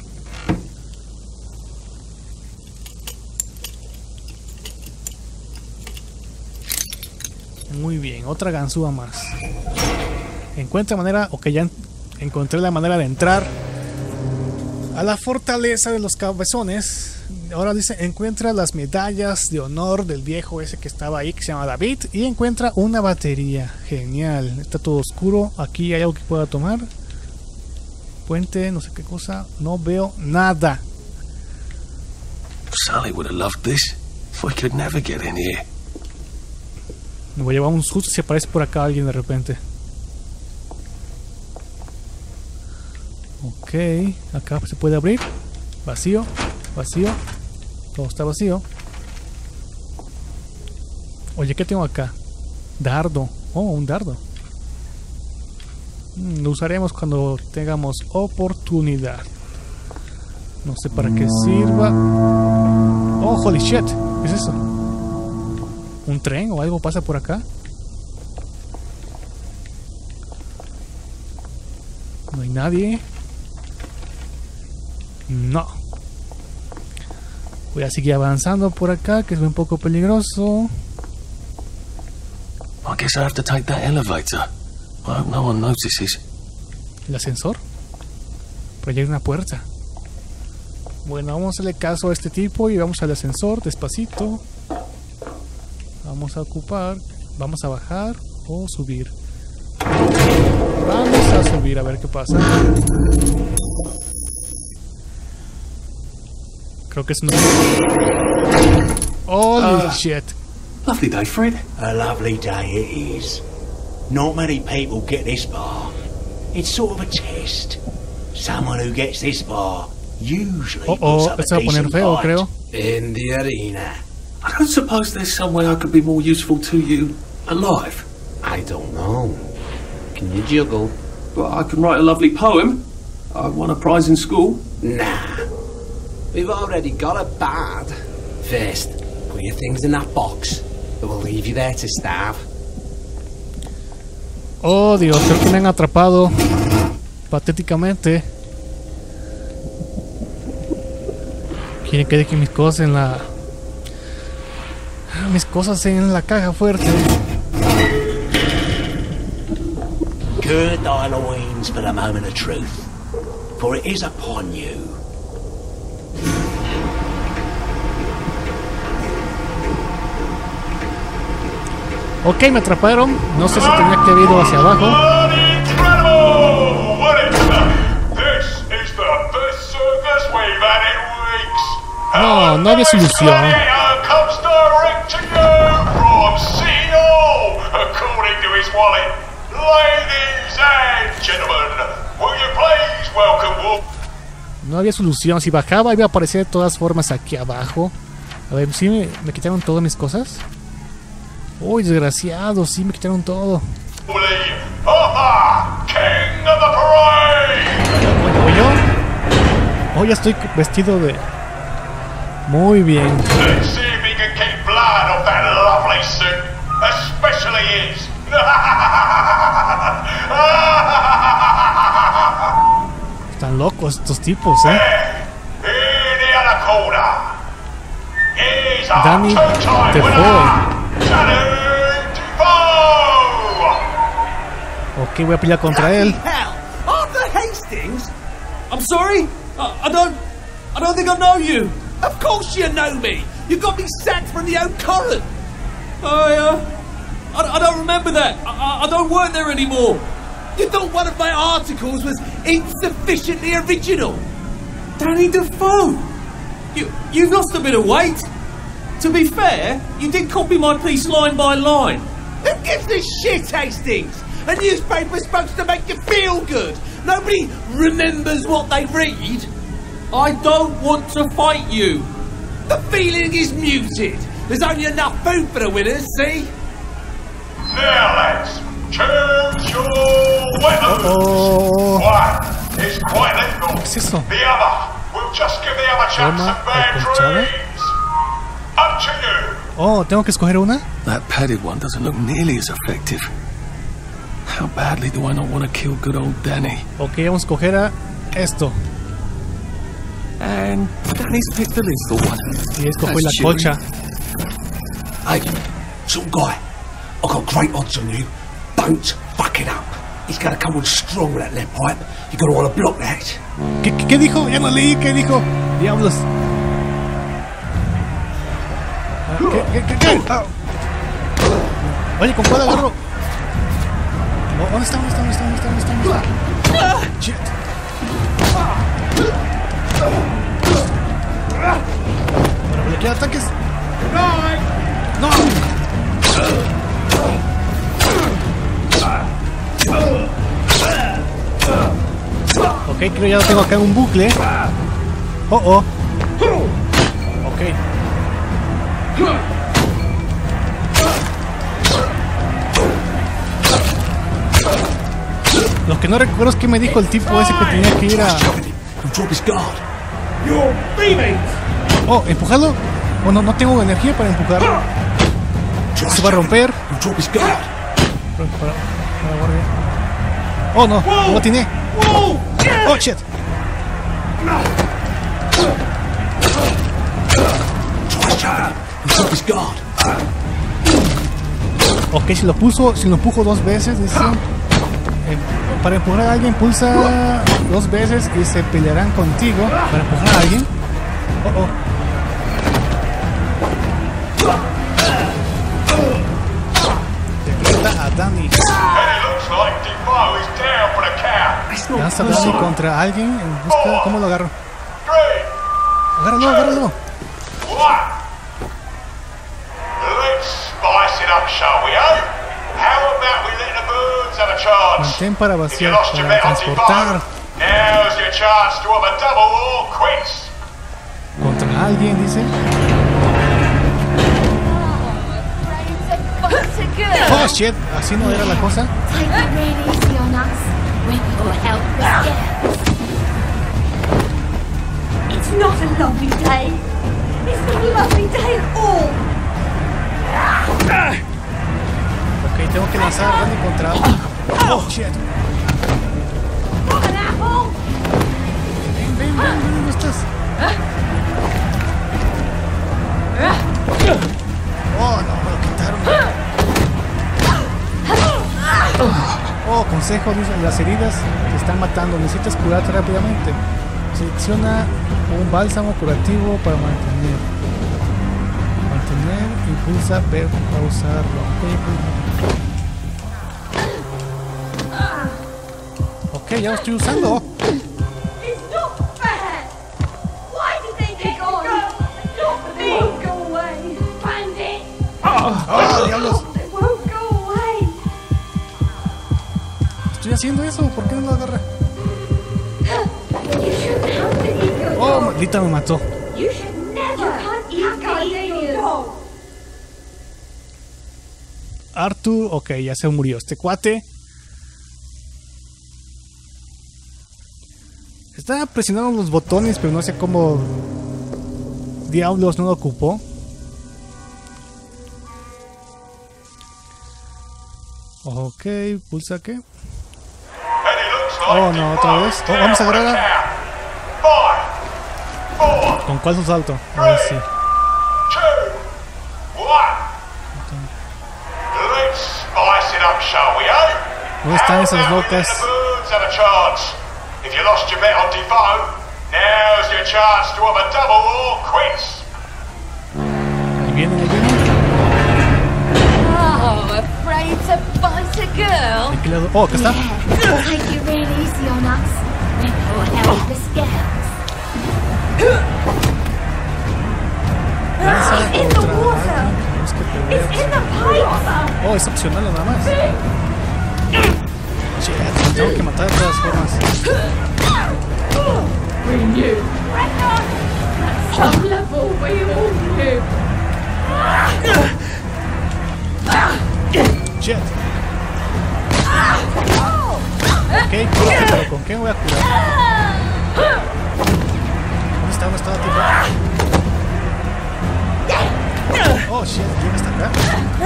Muy bien, otra ganzúa más. Encuentra manera, ok, ya encontré la manera de entrar a la fortaleza de los cabezones. Ahora dice, encuentra las medallas de honor del viejo ese que estaba ahí, que se llama David, y encuentra una batería. Genial, está todo oscuro. Aquí hay algo que pueda tomar. Puente, no sé qué cosa. No veo nada. Sally would have loved this. We could never get in here. Me voy a llevar un susto si aparece por acá alguien de repente. Ok, acá se puede abrir. Vacío, vacío. Todo está vacío. Oye, ¿qué tengo acá? Dardo. Oh, un dardo. Lo usaremos cuando tengamos oportunidad. No sé para qué sirva. Oh, holy shit. ¿Qué es eso? ¿Un tren o algo pasa por acá? No hay nadie. No. Voy a seguir avanzando por acá, que es un poco peligroso. I guess I have to take that elevator. I hope no one notices. ¿El ascensor? Pero allá hay una puerta. Bueno, vamos a hacerle caso a este tipo y vamos al ascensor despacito. Vamos a ocupar. Vamos a bajar o subir. Vamos a subir a ver qué pasa. Creo que es una... Holy shit. Lovely day, Fred. A lovely day it is. Not many people get this far. It's sort of a test. Someone who gets this far usually puts up a esto va a poner decent feo, fight creo. in the arena. I don't suppose there's some way I could be more useful to you alive. I don't know. Can you juggle? Well, I can write a lovely poem. I won a prize in school. Nah. We've already got a bad. First, put your things in that box. It will leave you there to starve. Oh, Dios, creo que me han atrapado patéticamente. Quieren que deje mis cosas en la... Mis cosas en la caja fuerte. Gird thy loins for the moment of truth, for it is upon you. Ok, me atraparon. No sé si tenía que haber ido hacia abajo. No, no había solución. No había solución. Si bajaba iba a aparecer de todas formas aquí abajo. A ver, ¿sí me quitaron todas mis cosas? Uy, desgraciado, sí me quitaron todo. Yo ya estoy vestido de... Muy bien. Están locos estos tipos, Danny Defoe. Ok, voy a pelear contra él. Arthur Hastings? I'm sorry? I don't think I know you. Of course you know me. You got me sacked from the Old Current. I don't remember that. I don't work there anymore. You thought one of my articles was insufficiently original. Danny Defoe. You've lost a bit of weight. To be fair, you did copy my piece line by line. Who gives a shit, Hastings? A newspaper's supposed to make you feel good. Nobody remembers what they read. I don't want to fight you. The feeling is muted. There's only enough food for the winners, see? Now, lads, choose your weapons. One is quite lethal. The other will just give the other chaps some bad dreams. Up to you. Oh, ¿tengo que escoger una? That padded one doesn't look nearly as effective. How badly do I not want to kill good old Danny? Ok, vamos a escoger a esto. And Danny's picked the lethal one. Y escogí la colcha. Hey, some guy, I've got great odds on you. Don't fuck it up. He's gonna come on strong with that lead pipe. You're gonna want to block that. ¿Qué dijo? Ya no leí, ¿qué dijo? Diablos. ¿Qué? Oye, ¿con cuál agarro? ¿Dónde está? Shit. Para bloquear ataques. No. Ok, creo que ya lo tengo acá en un bucle. Oh, oh. Ok. Lo que no recuerdo es que me dijo el tipo ese que tenía que ir a... Oh, ¿empujarlo? Oh, no tengo energía para empujarlo. Se va a romper. Oh, no lo tiene. Oh, shit. Ok, si lo empujo 2 veces, dice. Para empujar a alguien pulsa 2 veces y se pelearán contigo para empujar a alguien. Oh, oh. Derrota a Danny. Lanza a Danny contra alguien en busca. ¿Cómo lo agarro? Agárralo. Mantén para vaciar, para transportar. Contra alguien, dice. Oh shit, así no era la cosa. It's not a lovely day. It's not a lovely day at all. Ok, tengo que lanzar a Danny contra... Oh, shit. Ven, ¿dónde estás? Oh, no, me lo quitaron. Oh, consejo, dicen, las heridas te están matando. Necesitas curarte rápidamente. Selecciona un bálsamo curativo para mantener y pulsa ver para usarlo. Ok, ya lo estoy usando. It's not fair. Why did they get on? Not me. Go away, bandit. Diablos. They won't go away. Estoy haciendo eso. ¿Por qué no lo agarra? Oh, maldita, me mató. You should never. You can't eat your dog. Arthur, ok, ya se murió. Este cuate estaba presionando los botones, pero no sé cómo diablos no lo ocupó. Ok, pulsa qué. Oh no, otra vez. Oh, vamos a agarrar. ¿Con cuál su salto? A ver si. ¿Dónde están esas locas? If you lost your bet on Defoe, now's your chance to have a double or quits. Ahí vienen. Oh, afraid to bite a girl? ¿De qué lado? Oh, acá está. Take it real easy on us. We will help the scouts. Lanza In the contra water. alguien. Tenemos que pelear. It's in the pipes. Oh, es opcional nada más. Shit, tengo que matar de todas formas. We knew. At some level, we all knew. Shit. Ok, pero ¿con qué me voy a curar? ¿Dónde está la tipa? Oh shit, ¿llega hasta acá?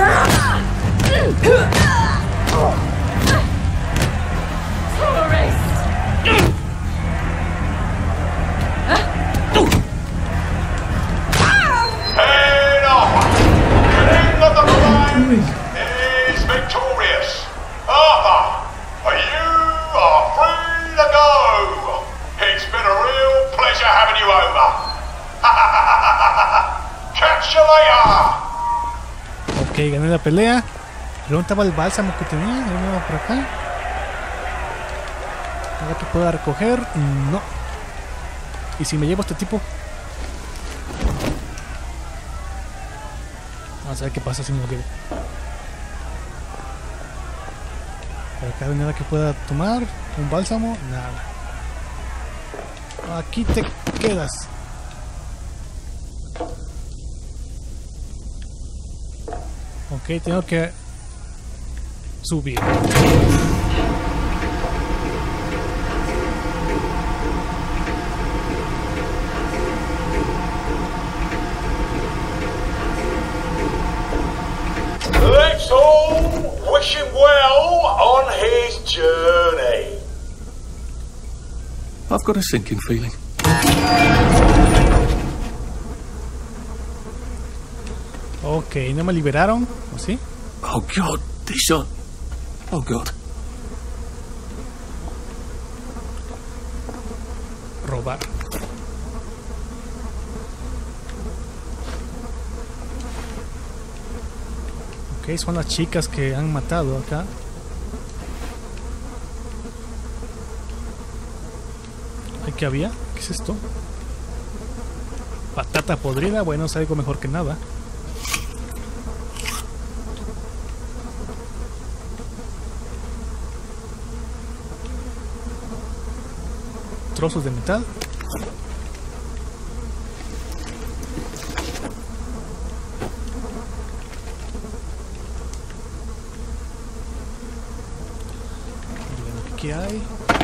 Head off! King of the Parade is victorious. Arthur, you are free to go. It's been a real pleasure having you over. Catch you later. Ok, gané la pelea. ¿Dónde estaba el bálsamo que tenía? De nuevo por acá. ¿Nada que pueda recoger? No. ¿Y si me llevo a este tipo? Vamos a ver qué pasa si me lo llevo. Por acá no hay nada que pueda tomar. Un bálsamo, nada. Aquí te quedas. Ok, tengo que subir. Let's all wish him well on his journey. I've got a sinking feeling. Ok, ¿no me liberaron? ¿O sí? Oh God, this on. Oh God. Robar. Ok, son las chicas que han matado acá. ¿Qué había? ¿Qué es esto? Patata podrida, bueno, es algo mejor que nada. Trozos de metal. ¿Qué hay?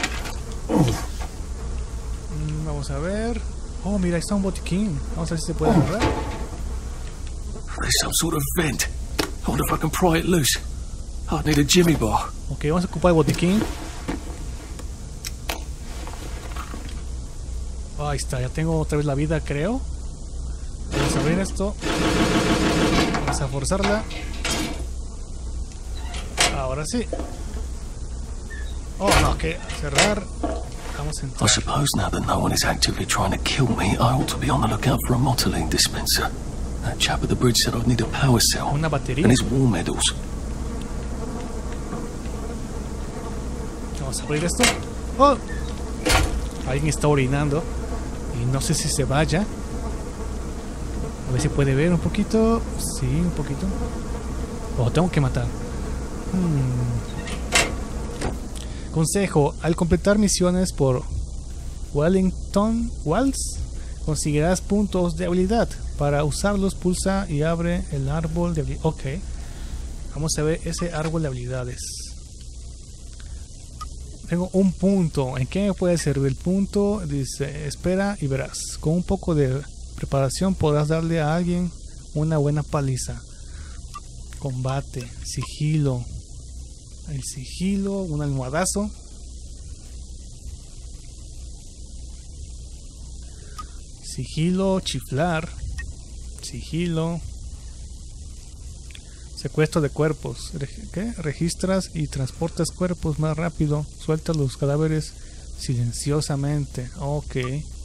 Vamos a ver. Oh, mira, ahí está un botiquín. Vamos a ver si se puede agarrar. There's some sort of vent. I wonder if I can pry it loose. I need a Jimmy bar. Ok, vamos a ocupar el botiquín. Oh, ahí está, ya tengo otra vez la vida, creo. Vamos a abrir esto. Vamos a forzarla. Ahora sí. Oh, no, que cerrar. Vamos a entrar. I suppose now that no one is actively trying to kill me, I ought to be on the lookout for a Motoline dispenser. That chap at the bridge said I'd need a power cell. Una batería. And his war medals. Vamos a abrir esto. Oh, alguien está orinando. Y no sé si se vaya. A ver si puede ver un poquito. Sí, un poquito. Oh, tengo que matar. Consejo: al completar misiones por Wellington Walls, conseguirás puntos de habilidad. Para usarlos, pulsa y abre el árbol de habilidades. Ok. Vamos a ver ese árbol de habilidades. Tengo un punto. ¿En qué me puede servir el punto? Dice, espera y verás. Con un poco de preparación podrás darle a alguien una buena paliza. Combate, sigilo. El sigilo, un almohadazo. Sigilo, chiflar. Sigilo. Secuestro de cuerpos. ¿Qué? Registras y transportas cuerpos más rápido. Sueltas los cadáveres silenciosamente. Ok.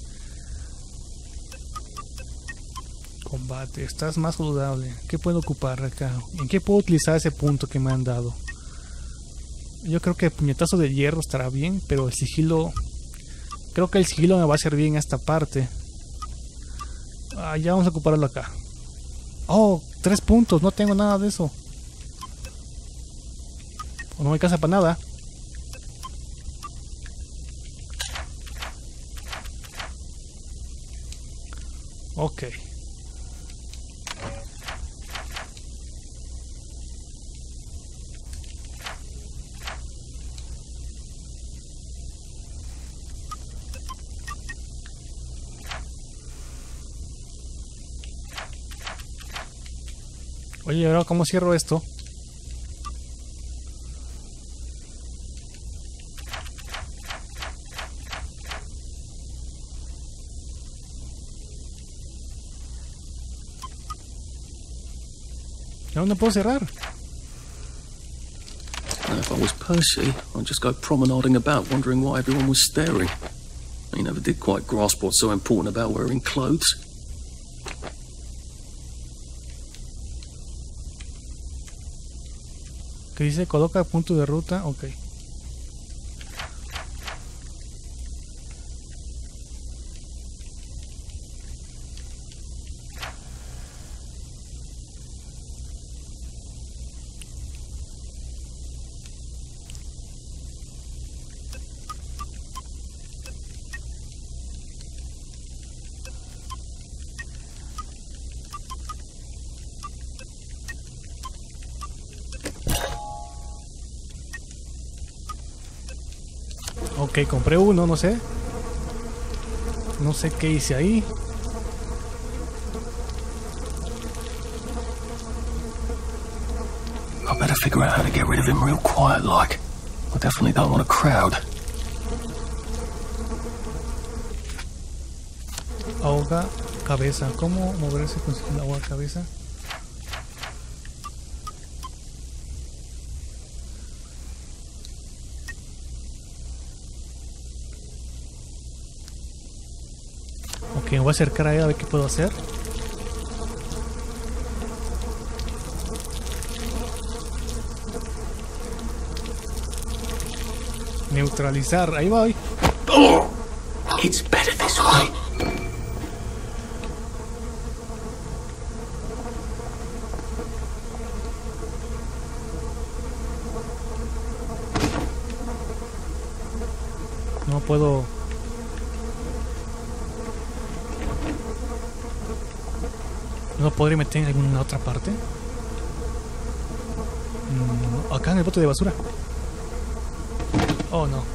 Combate. Estás más saludable. ¿Qué puedo ocupar acá? ¿En qué puedo utilizar ese punto que me han dado? Yo creo que el puñetazo de hierro estará bien, pero el sigilo... Creo que el sigilo me va a servir en esta parte. Ya vamos a ocuparlo acá. Oh, 3 puntos. No tengo nada de eso. O no me alcanza para nada. Ok. Oye, ahora ¿cómo cierro esto? ¿Dónde puedo cerrar? Now, if I was Percy, I'd just go promenading about, wondering why everyone was staring. He never did quite grasp what's so important about wearing clothes. Que dice coloca punto de ruta, ok. Ok, compré uno, no sé. No sé qué hice ahí. I better figure out how to get rid of him real quiet like. I definitely don't want a crowd. Ahoga cabeza. ¿Cómo moverse con el ahoga cabeza? Ok, me voy a acercar a él a ver qué puedo hacer. Neutralizar, ahí voy. It's better this way. No puedo. No podré meter en alguna otra parte. Acá en el bote de basura. Oh no.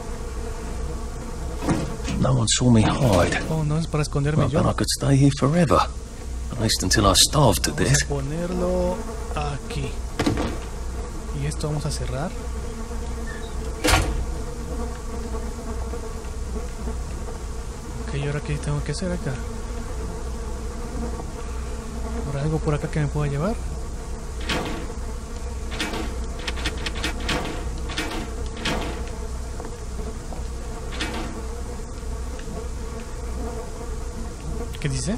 No one saw me hide. Oh no, es para esconderme Well, yo. then I could stay here forever. At least until I starved to death. Vamos a ponerlo aquí. Y esto vamos a cerrar. Ok, ¿y ahora qué tengo que hacer acá? ¿Habrá algo por acá que me pueda llevar? ¿Qué dice?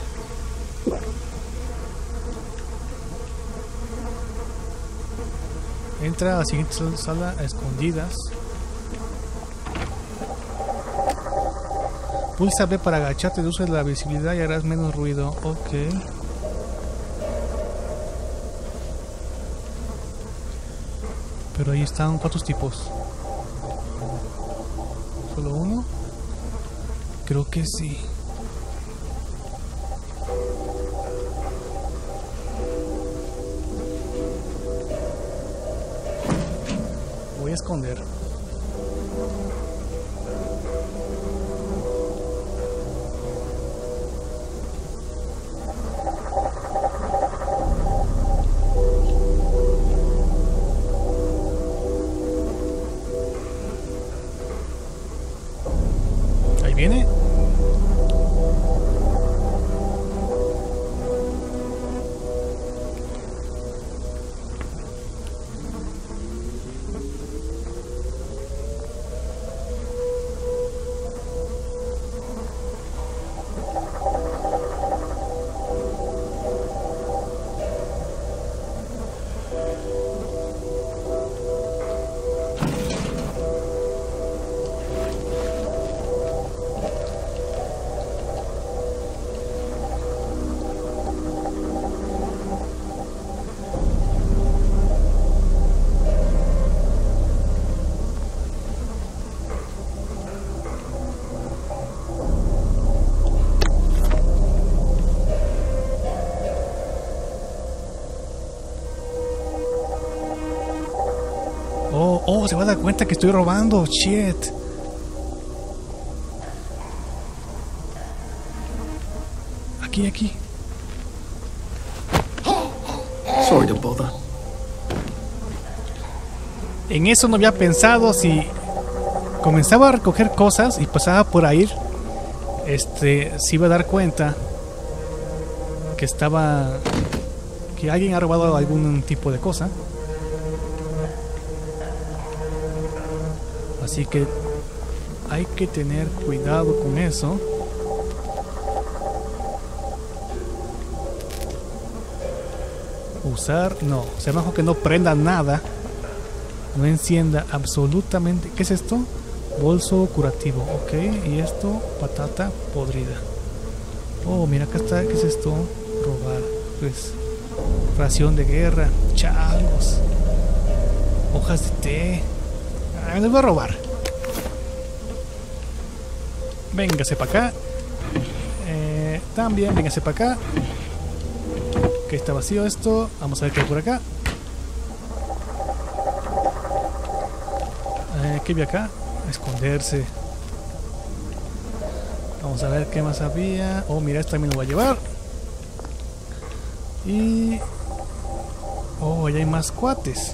Entra a la siguiente sala a escondidas. Pulsa B para agacharte, usa la visibilidad y harás menos ruido. Ok. Pero ahí están, ¿cuántos tipos? ¿Solo uno? Creo que sí. Voy a esconder. Ahí viene. Oh, se va a dar cuenta que estoy robando. Shit. Aquí. Sorry to bother. En eso no había pensado. Si comenzaba a recoger cosas y pasaba por ahí, se iba a dar cuenta que alguien ha robado algún tipo de cosa. Así que hay que tener cuidado con eso. Usar, no, o sea, mejor que no prenda nada. No encienda absolutamente. ¿Qué es esto? Bolso curativo, ok. Y esto, patata podrida. Oh, mira acá está, ¿qué es esto? Robar, pues, ración de guerra, changos, hojas de té. Les voy a robar. Véngase para acá. También, véngase para acá. Que está vacío esto. Vamos a ver qué hay por acá. ¿Qué vi acá? A esconderse. Vamos a ver qué más había. Oh, mira, esto también lo voy a llevar. Y... oh, ya hay más cuates.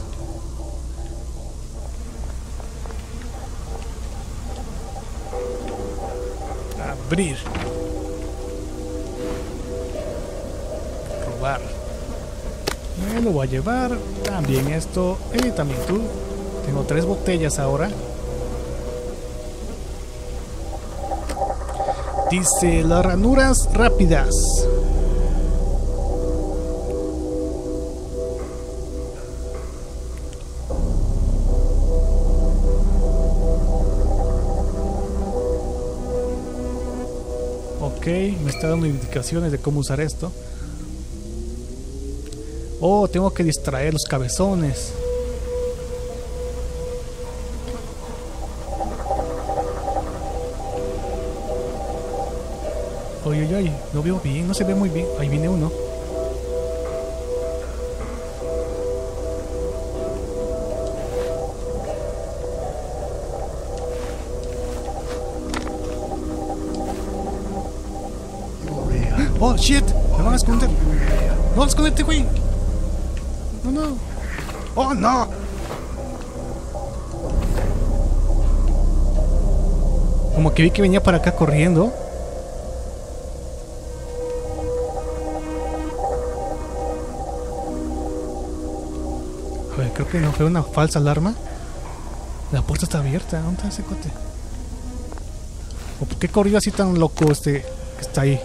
Abrir. Robar. Me lo voy a llevar. También esto. Y también tú. Tengo 3 botellas ahora. Dice las ranuras rápidas. Ok, me está dando indicaciones de cómo usar esto. Oh, tengo que distraer los cabezones. Oye, oye, oye, no veo bien, no se ve muy bien. Ahí viene uno. Oh, shit, me van a esconder. No, escondete, güey. No, no. Oh, no. Como que vi que venía para acá corriendo. A ver, creo que no fue una falsa alarma. La puerta está abierta. ¿Dónde está ese cote? ¿O por qué corrió así tan loco este que está ahí?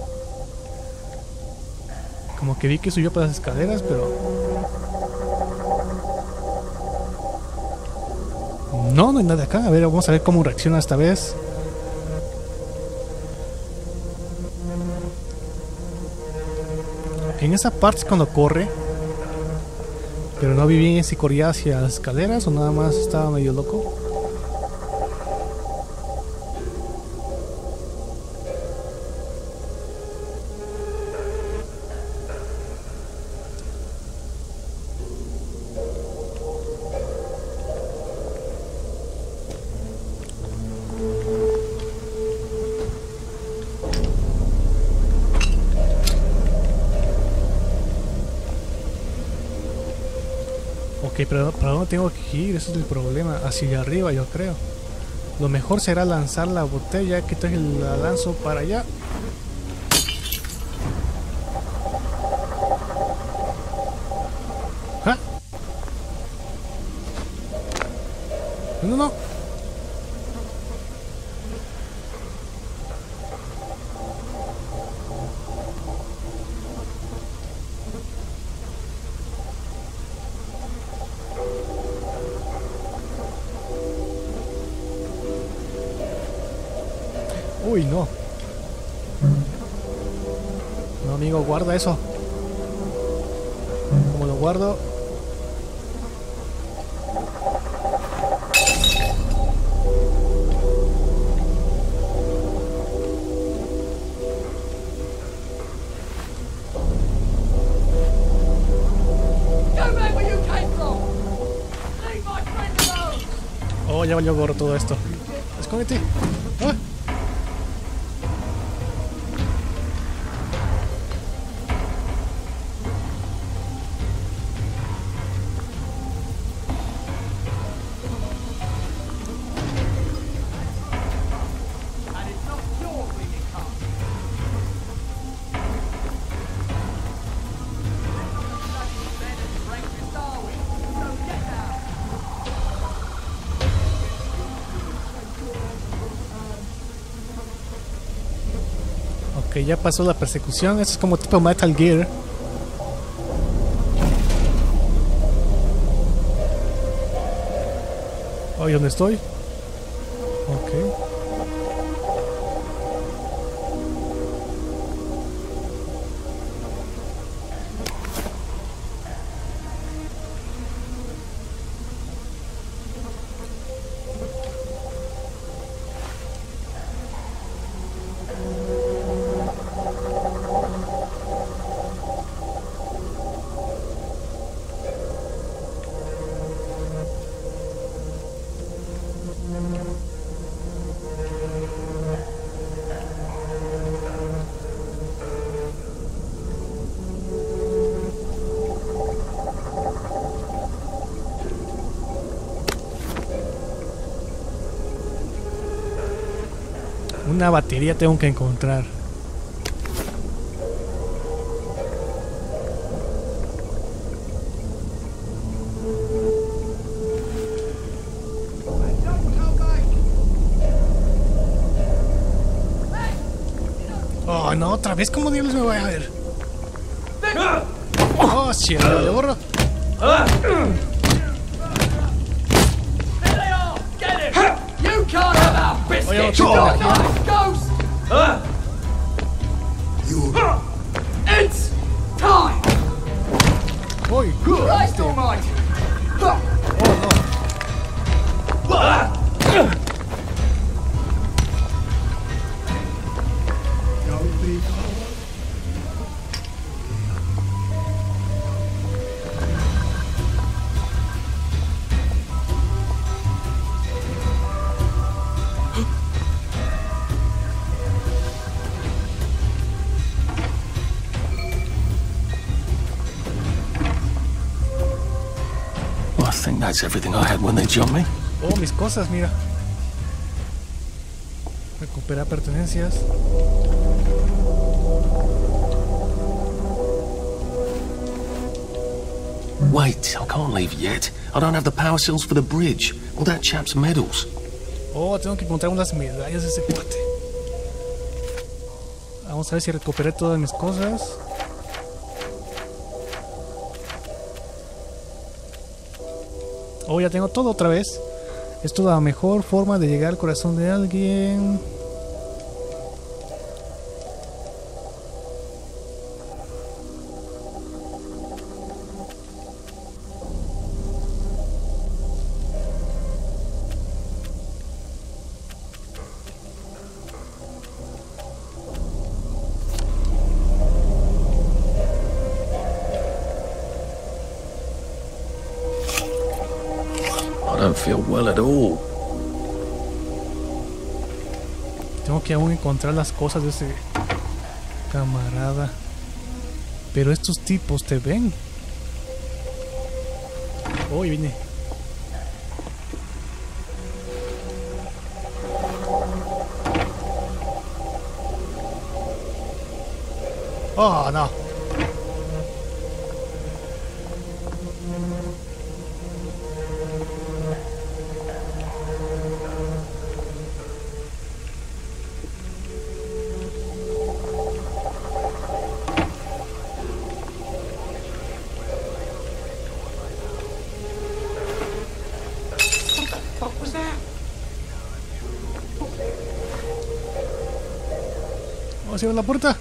Como que vi que subió por las escaleras, pero... no, no hay nada acá. A ver, vamos a ver cómo reacciona esta vez. En esa parte es cuando corre. Pero no vi bien si corría hacia las escaleras o nada más estaba medio loco. Ok, pero ¿para dónde tengo que ir? Ese es el problema. Hacia arriba, yo creo. Lo mejor será lanzar la botella. Que la lanzo para allá. ¿Ah? No, no. Uy, no. No, amigo, guarda eso. ¿Cómo lo guardo? Oh, ya valió gorro todo esto. Escóndete. ¡Ah! Ok, ya pasó la persecución. Esto es como tipo Metal Gear. Oh, ¿y dónde estoy? Ok. Una batería tengo que encontrar. Oh, no, otra vez, ¿cómo diablos me voy a ver? Oh, cielo, de borro. Oye, It's time. Uy, Christ almighty. Well, I think that's everything I had when they jumped me. Oh, mis cosas, mira. Recuperar pertenencias. Wait, I can't leave yet. I don't have the power cells for the bridge. All that chap's medals. Oh, tengo que encontrar unas medallas de ese cuate. Vamos a ver si recuperé todas mis cosas. Oh, ya tengo todo otra vez. Esto es la mejor forma de llegar al corazón de alguien. I don't feel well at all. Tengo que aún encontrar las cosas de ese camarada. Pero estos tipos te ven. Oh, vine. Oh, no. Vamos a cierrar la puerta.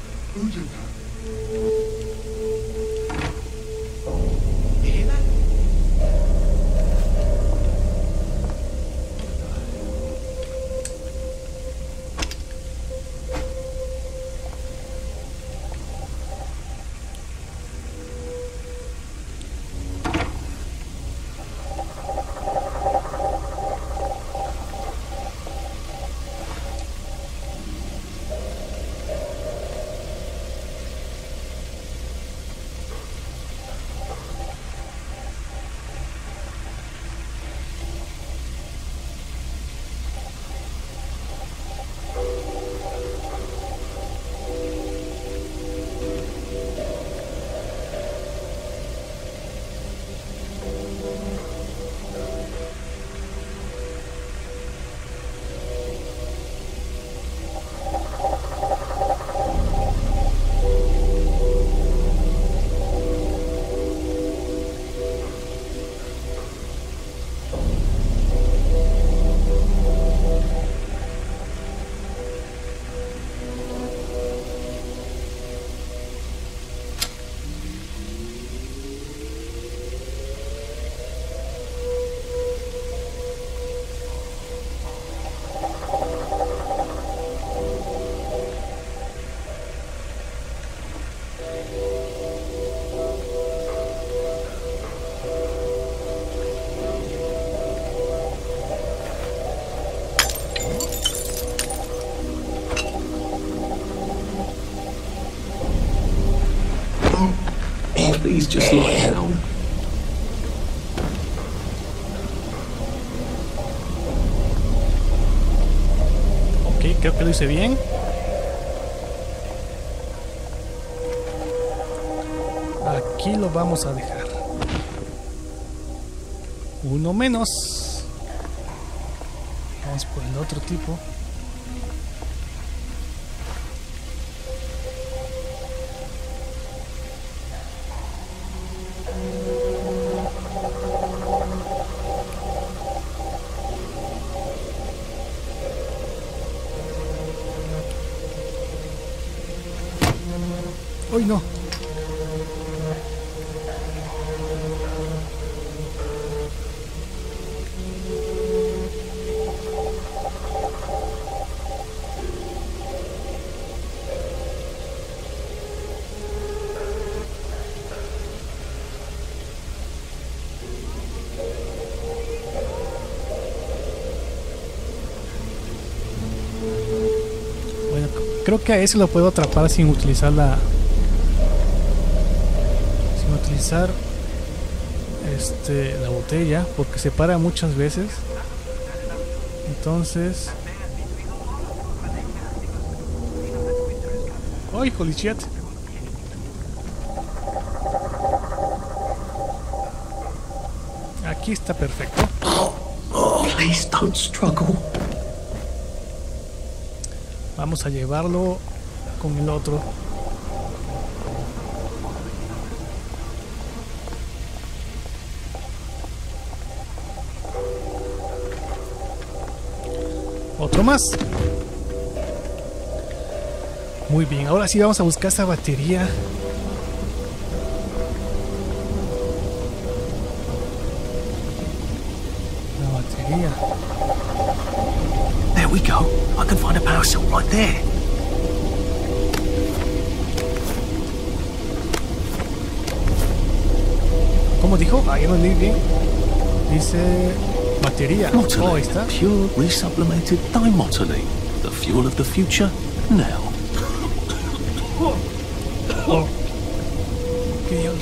Please just lie down. Ok, creo que lo hice bien. Aquí lo vamos a dejar. Uno menos. Vamos por el otro tipo. ¡Uy, no! Bueno, creo que a ese lo puedo atrapar sin utilizar la... la botella, porque se para muchas veces. Entonces, ¡ay, holy shit! Aquí está perfecto. Please don't struggle. Vamos a llevarlo con el otro. Otro más. Muy bien, ahora sí vamos a buscar esa batería. La batería. There we go. I can find a power cell right there. ¿Cómo dijo? Ah, ya no leí bien. Dice... batería. Oh, ahí está. Pure resublimated dimotylene. The fuel of the future now. Oh. ¿Qué diablos?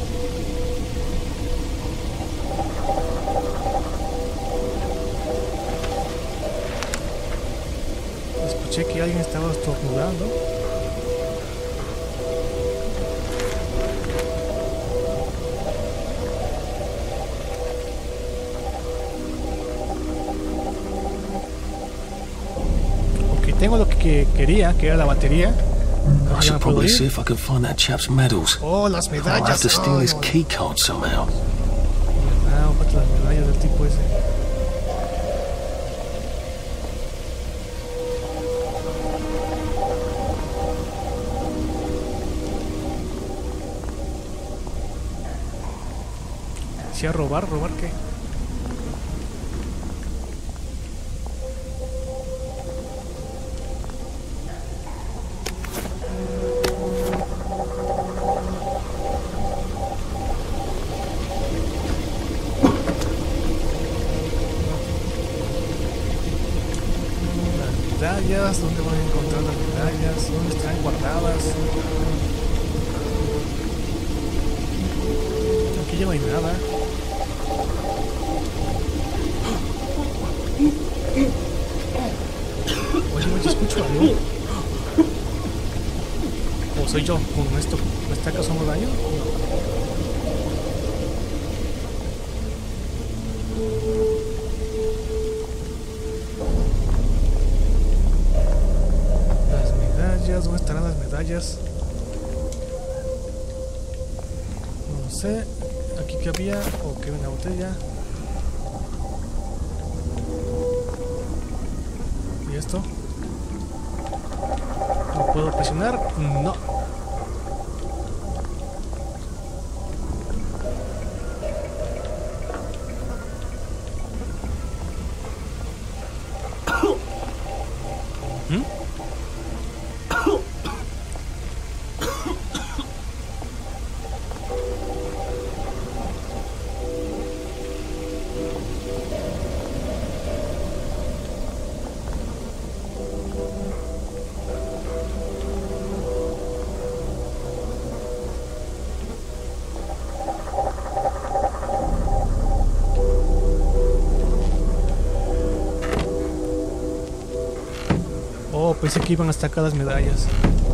Escuché que alguien estaba estornudando. Tengo lo que quería, que era la batería. I should probably see if I can find that chap's medals. Oh, las medallas. I'll have to steal his key card somehow. Ah, las medallas del tipo ese. ¿Sí a robar? ¿Robar qué? Medallas, ¿dónde voy a encontrar las medallas? ¿Dónde están guardadas? Aquí ya no hay nada. Oye, escucho algo. ¿O soy yo con esto? ¿Me está causando daño? ¿Dónde estarán las medallas? No sé. Aquí que había. O que una botella. ¿Y esto? ¿Lo puedo presionar? No. Oh, pensé que iban hasta acá las medallas.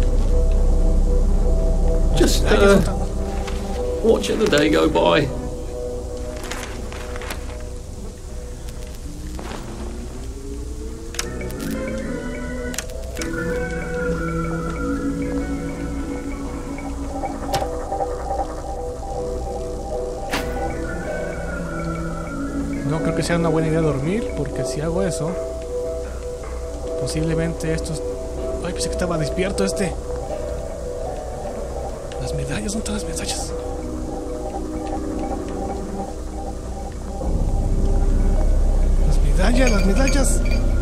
Just watching the day go by. No creo que sea una buena idea dormir, porque si hago eso, posiblemente estos... Ay, pensé que estaba despierto este. Las medallas, ¿dónde están las medallas? Las medallas.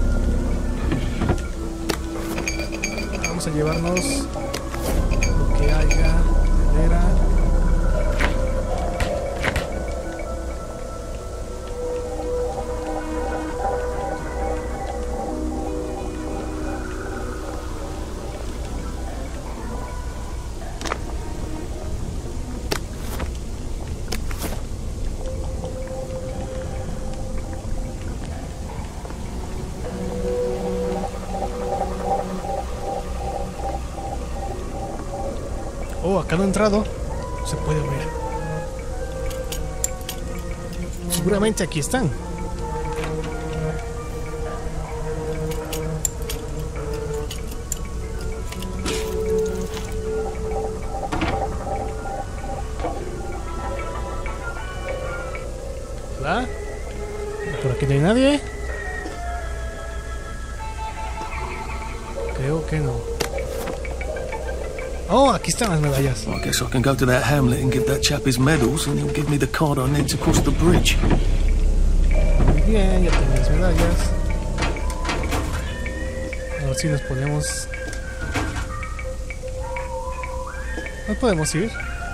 Vamos a llevarnos lo que haya. Madera. Oh, acá no he entrado. Se puede abrir. Seguramente aquí están. Hola. Por aquí no hay nadie. Creo que no. Oh, aquí están las medallas. I guess I can go to that hamlet and give that chap his medals and he'll give me the card I need to cross the bridge. Muy bien, ya tengo las medallas. A ver si nos podemos... ¿No podemos ir?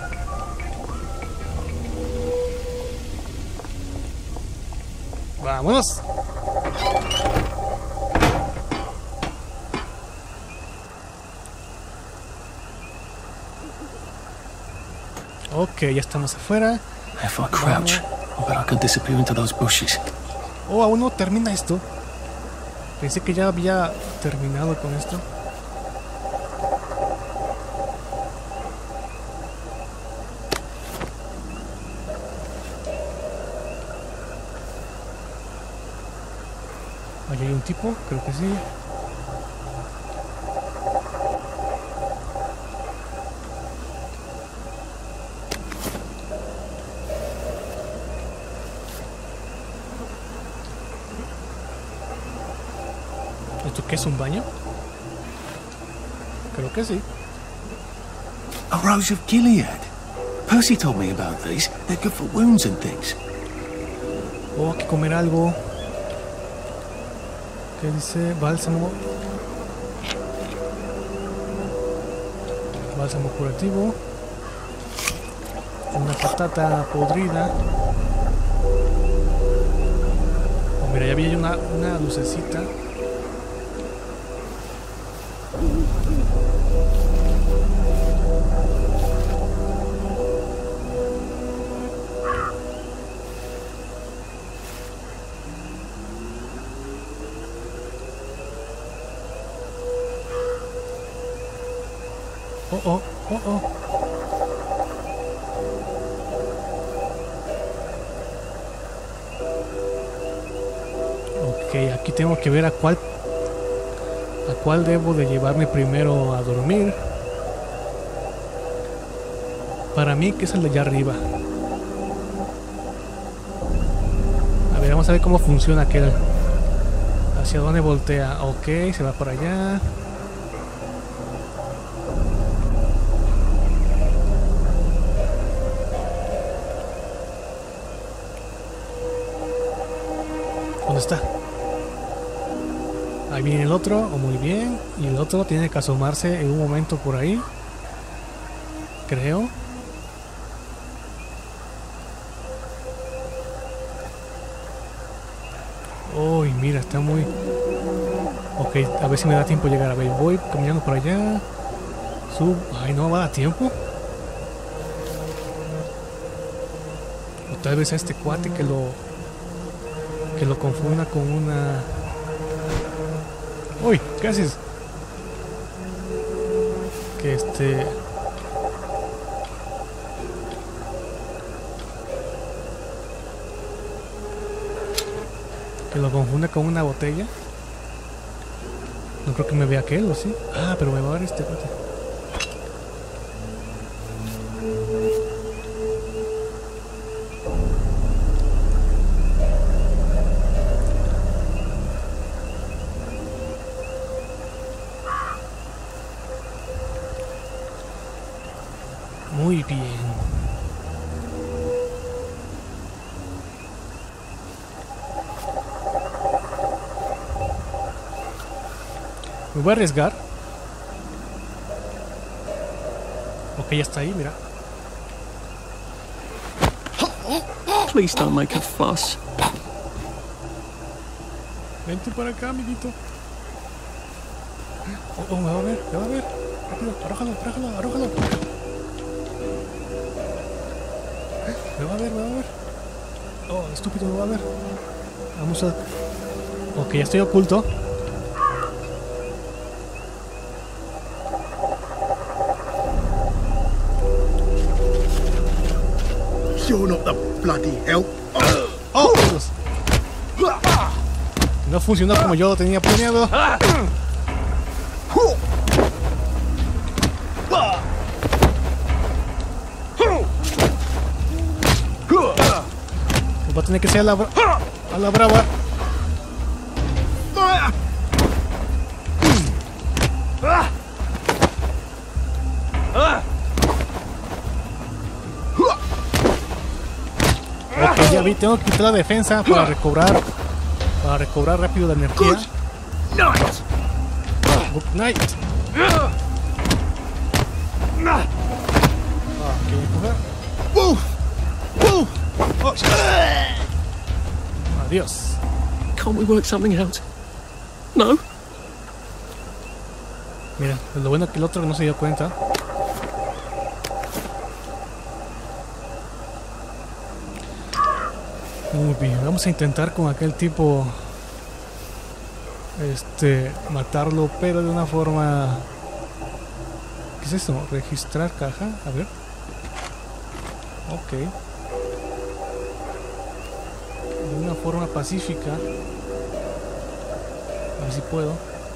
¡Vámonos! Ok, ya estamos afuera. If I crouch, I bet I can disappear into those bushes. Oh, aún no termina esto. Pensé que ya había terminado con esto. Allí hay un tipo, creo que sí. ¿Esto qué es, un baño? Creo que sí. A Rose of Gilead. Percy told me about these. They're good for wounds and things. Oh, hay que comer algo. ¿Qué dice? Bálsamo. Bálsamo curativo. Una patata podrida. Oh, mira, ya había una lucecita. Oh. Ok, aquí tengo que ver a cuál debo de llevarme primero a dormir. Para mí que es el de allá arriba. A ver, vamos a ver cómo funciona aquel. ¿Hacia dónde voltea? Ok, se va para allá. ¿Dónde está? Ahí viene el otro, oh, muy bien. Y el otro tiene que asomarse en un momento por ahí. Creo. Uy, mira, está muy... Ok, a ver si me da tiempo de llegar. A ver, voy caminando por allá. Ay, no me va a dar tiempo. O tal vez a este cuate que lo confunda con una... Uy, ¿qué haces? que que lo confunde con una botella. No creo que me vea aquel, ¿o sí? Ah, pero me va a ver este. Muy bien. Me voy a arriesgar. Ok, ya está ahí, mira. Please don't make a fuss. Vente para acá, amiguito. Oh, me va a ver, me va a ver. Rápido, arrójalo. Me va a ver. Oh, estúpido, me va a ver. Vamos a... Ok, ya estoy oculto. You're not the bloody help. Oh, Dios. No funcionó como yo lo tenía planeado. Va a tener que ser a la brava. Ok, ya vi, tengo que quitar la defensa para recobrar rápido la energía. Good night. Oh, adiós. Can't we work something out? No? Mira, lo bueno que el otro no se dio cuenta. Muy bien, vamos a intentar con aquel tipo matarlo, pero de una forma... ¿Qué es eso? Registrar caja, a ver. Ok. De una forma pacífica. A ver si puedo.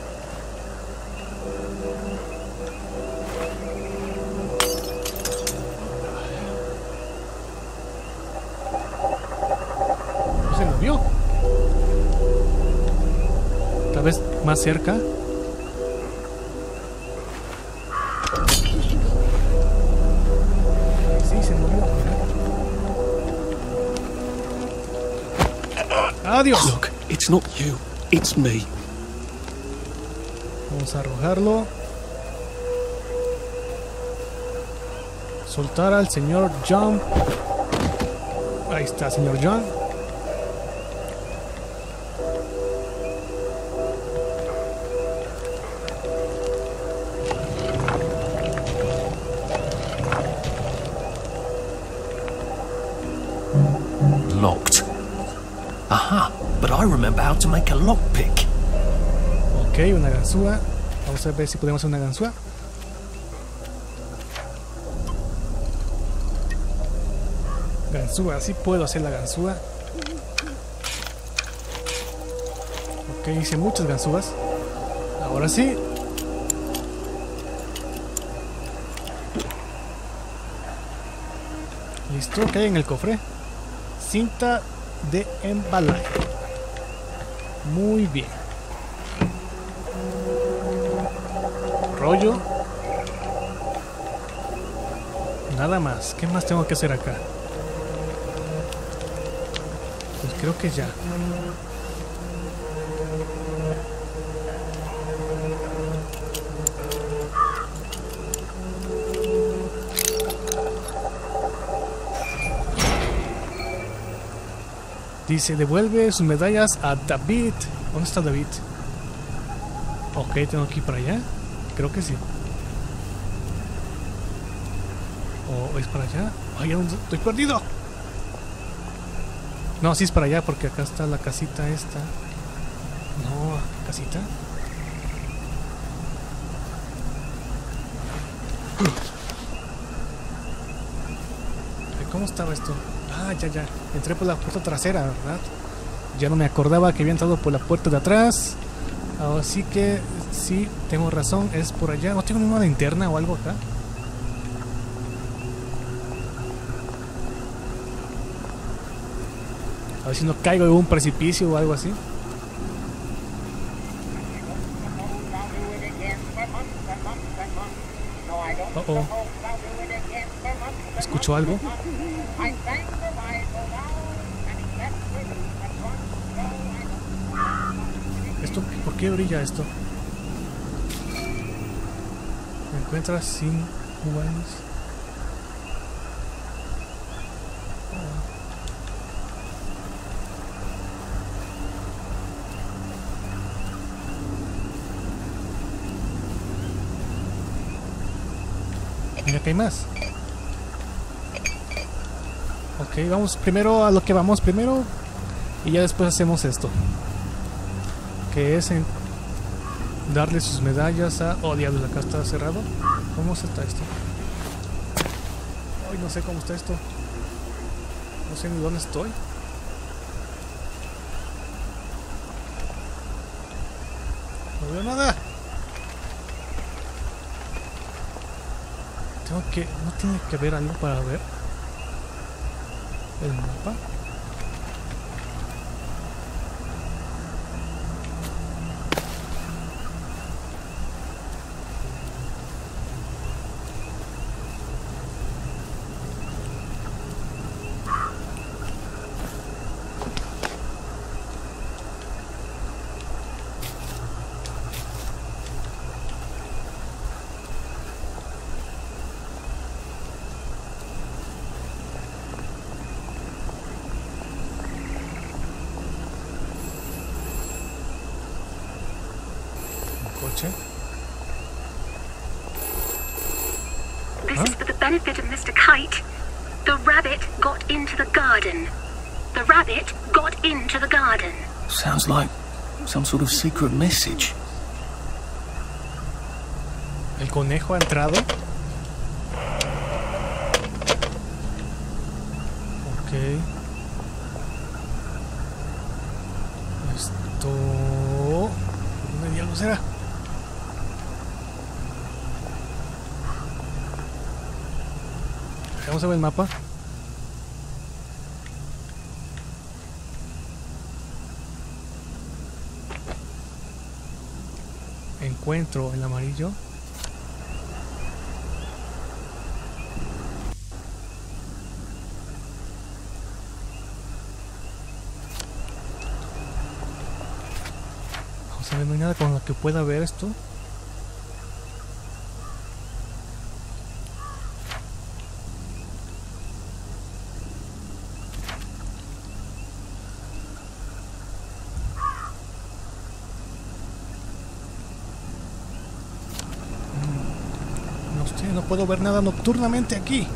Se movió. Tal vez más cerca. Sí, se movió. Adiós. Look, it's not you, it's me. Vamos a arrojarlo. Soltar al señor John. Ahí está, señor John. Locked. Aha, but I remember how to make a lockpick. Ok, una ganzúa. Vamos a ver si podemos hacer una ganzúa. Ganzúa, sí puedo hacer la ganzúa. Ok, hice muchas ganzúas. Ahora sí. Listo, ¿qué hay en el cofre? Cinta de embalaje. Muy bien. Rollo. Nada más. ¿Qué más tengo que hacer acá? Pues creo que ya. Dice, devuelve sus medallas a David. ¿Dónde está David? Ok, tengo que ir para allá. Creo que sí. ¿O es para allá? Ay, estoy perdido. No, sí es para allá porque acá está la casita esta. No, casita. ¿Cómo estaba esto? Ah, ya. Entré por la puerta trasera, ¿verdad? Ya no me acordaba que había entrado por la puerta de atrás. Así que sí, tengo razón, es por allá. ¿No tengo ninguna linterna o algo acá? A ver si no caigo en un precipicio o algo así. ¿Escucho algo? ¿Esto? ¿Por qué brilla esto? ¿Me encuentras sin humanos? Mira que hay más. Ok, vamos primero a lo que vamos primero. Y ya después hacemos esto. Que es darle sus medallas a... Oh, diablos, acá está cerrado. ¿Cómo está esto? Ay, no sé cómo está esto. No sé ni dónde estoy. No veo nada. Tengo que... ¿No tiene que haber algo para ver el mapa? This is for the benefit of Mr. Kite. The rabbit got into the garden. The rabbit got into the garden. Sounds like some sort of secret message. ¿El conejo ha entrado? Ok. Esto... ¿Dónde diablos era? Vamos a ver el mapa. Encuentro el amarillo. Vamos a ver, no hay nada con lo que pueda ver esto. No puedo ver nada nocturnamente aquí.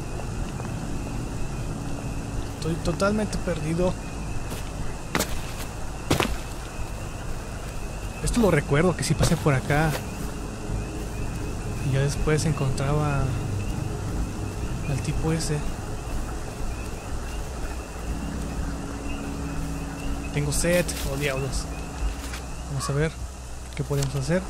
Estoy totalmente perdido. Esto lo recuerdo, que sí pasé por acá. Y ya después encontraba al tipo ese. Tengo sed. Oh, diablos. Vamos a ver qué podemos hacer.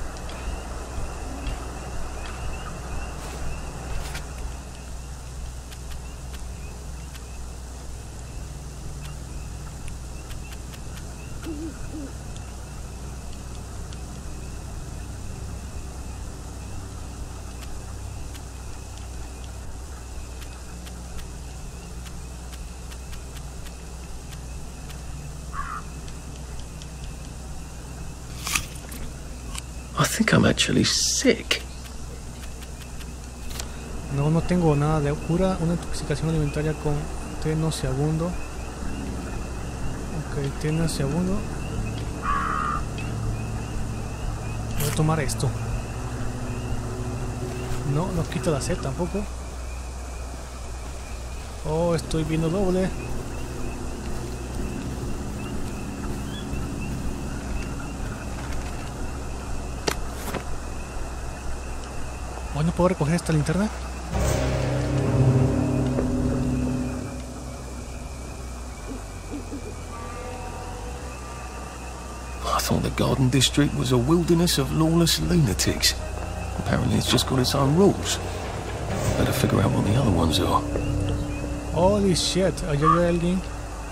I think I'm actually sick. No tengo nada de cura. Una intoxicación alimentaria con té nauseabundo. Ok, té nauseabundo. Voy a tomar esto. No quita la sed tampoco. Oh, estoy viendo doble. Oh, ¿no puedo recoger esta linterna? I thought the Garden District was a wilderness of lawless lunatics. Apparently it's just got its own rules. Better figure out what the other ones are. Holy shit, ¿allá hay alguien?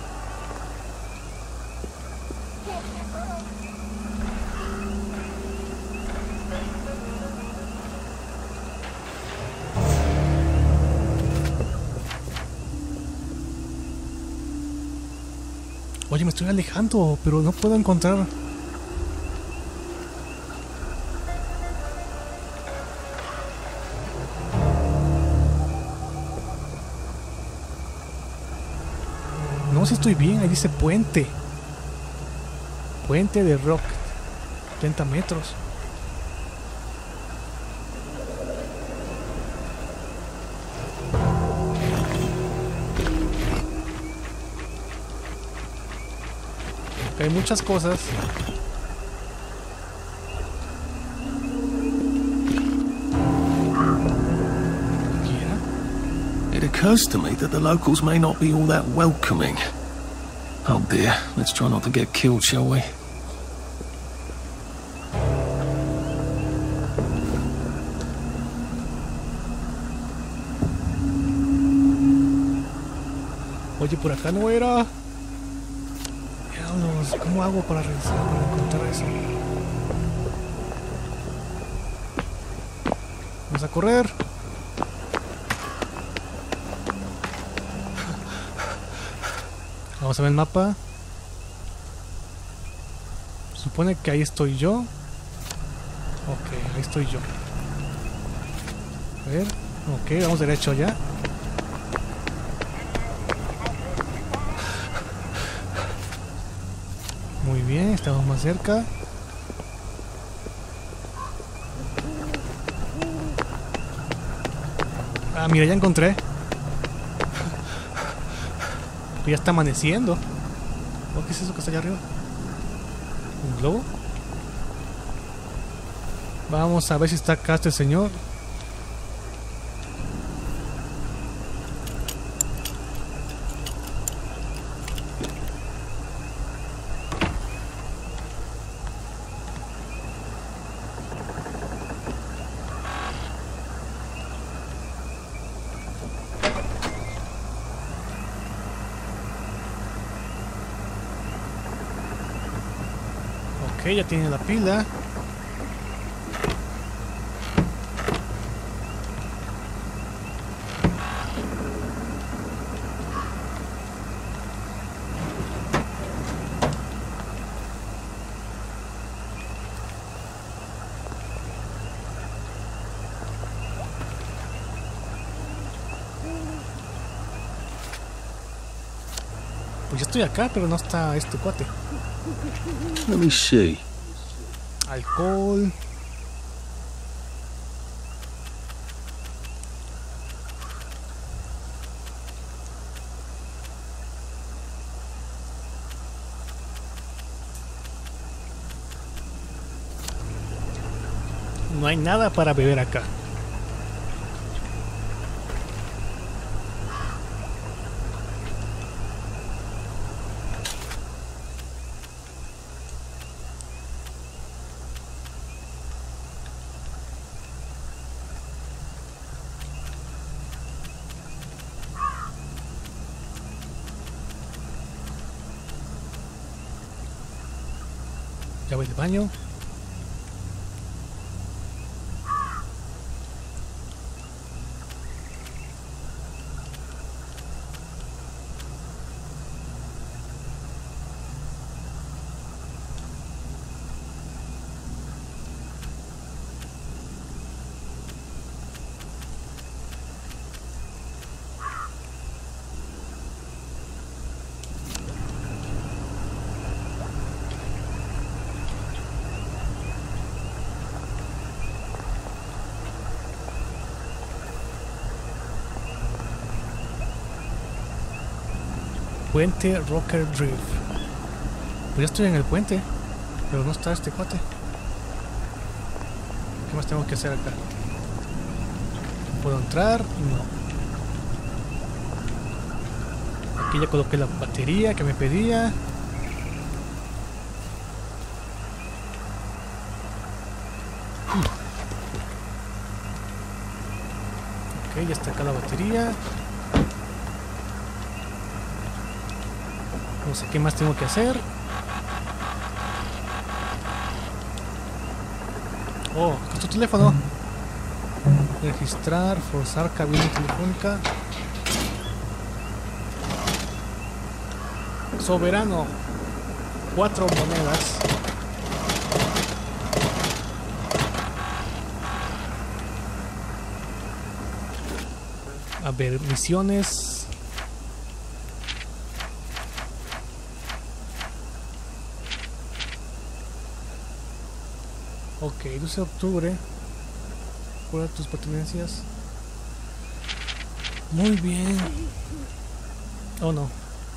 Oye, me estoy alejando, pero no puedo encontrar. No sé si estoy bien, ahí dice puente. Puente de rock. 30 metros. Hay muchas cosas. It occurs to me that the locals may not be all that welcoming. Oh dear, let's try not to get killed, shall we? Oye, por acá no era. Diablos, ¿cómo hago para regresar para encontrar eso? Vamos a correr. Vamos a ver el mapa. Supone que ahí estoy yo. Ok, ahí estoy yo. A ver. Ok, vamos derecho ya. Muy bien, estamos más cerca. Ah, mira, ya encontré. Ya está amaneciendo. Oh, ¿qué es eso que está allá arriba? ¿Un globo? Vamos a ver si está acá este señor. Ok, ya tiene la pila. Pues ya estoy acá, pero no está este cuate. Let me see. Alcohol. No hay nada para beber acá. Llave de baño. Puente Rocker Drift. Pues ya estoy en el puente, pero no está este cuate. ¿Qué más tengo que hacer acá? ¿Puedo entrar? No. Aquí ya coloqué la batería que me pedía. Ok, ya está acá la batería. No sé qué más tengo que hacer. Oh, acá está tu teléfono. Registrar, forzar cabina telefónica. Soberano. 4 monedas. A ver, misiones. Ok, 12 de octubre. Recuerda tus pertenencias. Muy bien. Oh no.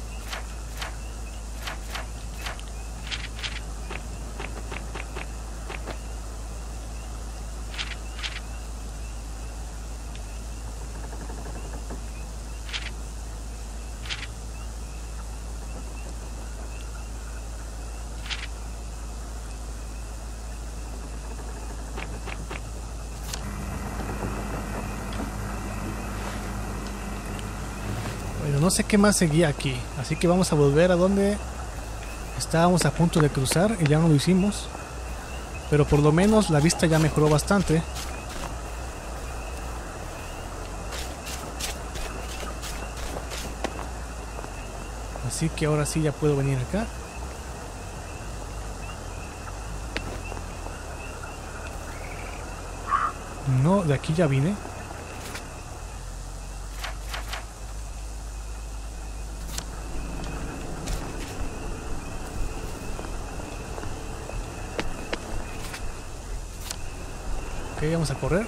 No sé qué más seguía aquí, así que vamos a volver a donde estábamos a punto de cruzar y ya no lo hicimos, pero por lo menos la vista ya mejoró bastante. Así que ahora sí ya puedo venir acá. No, de aquí ya vine. Ok, vamos a correr.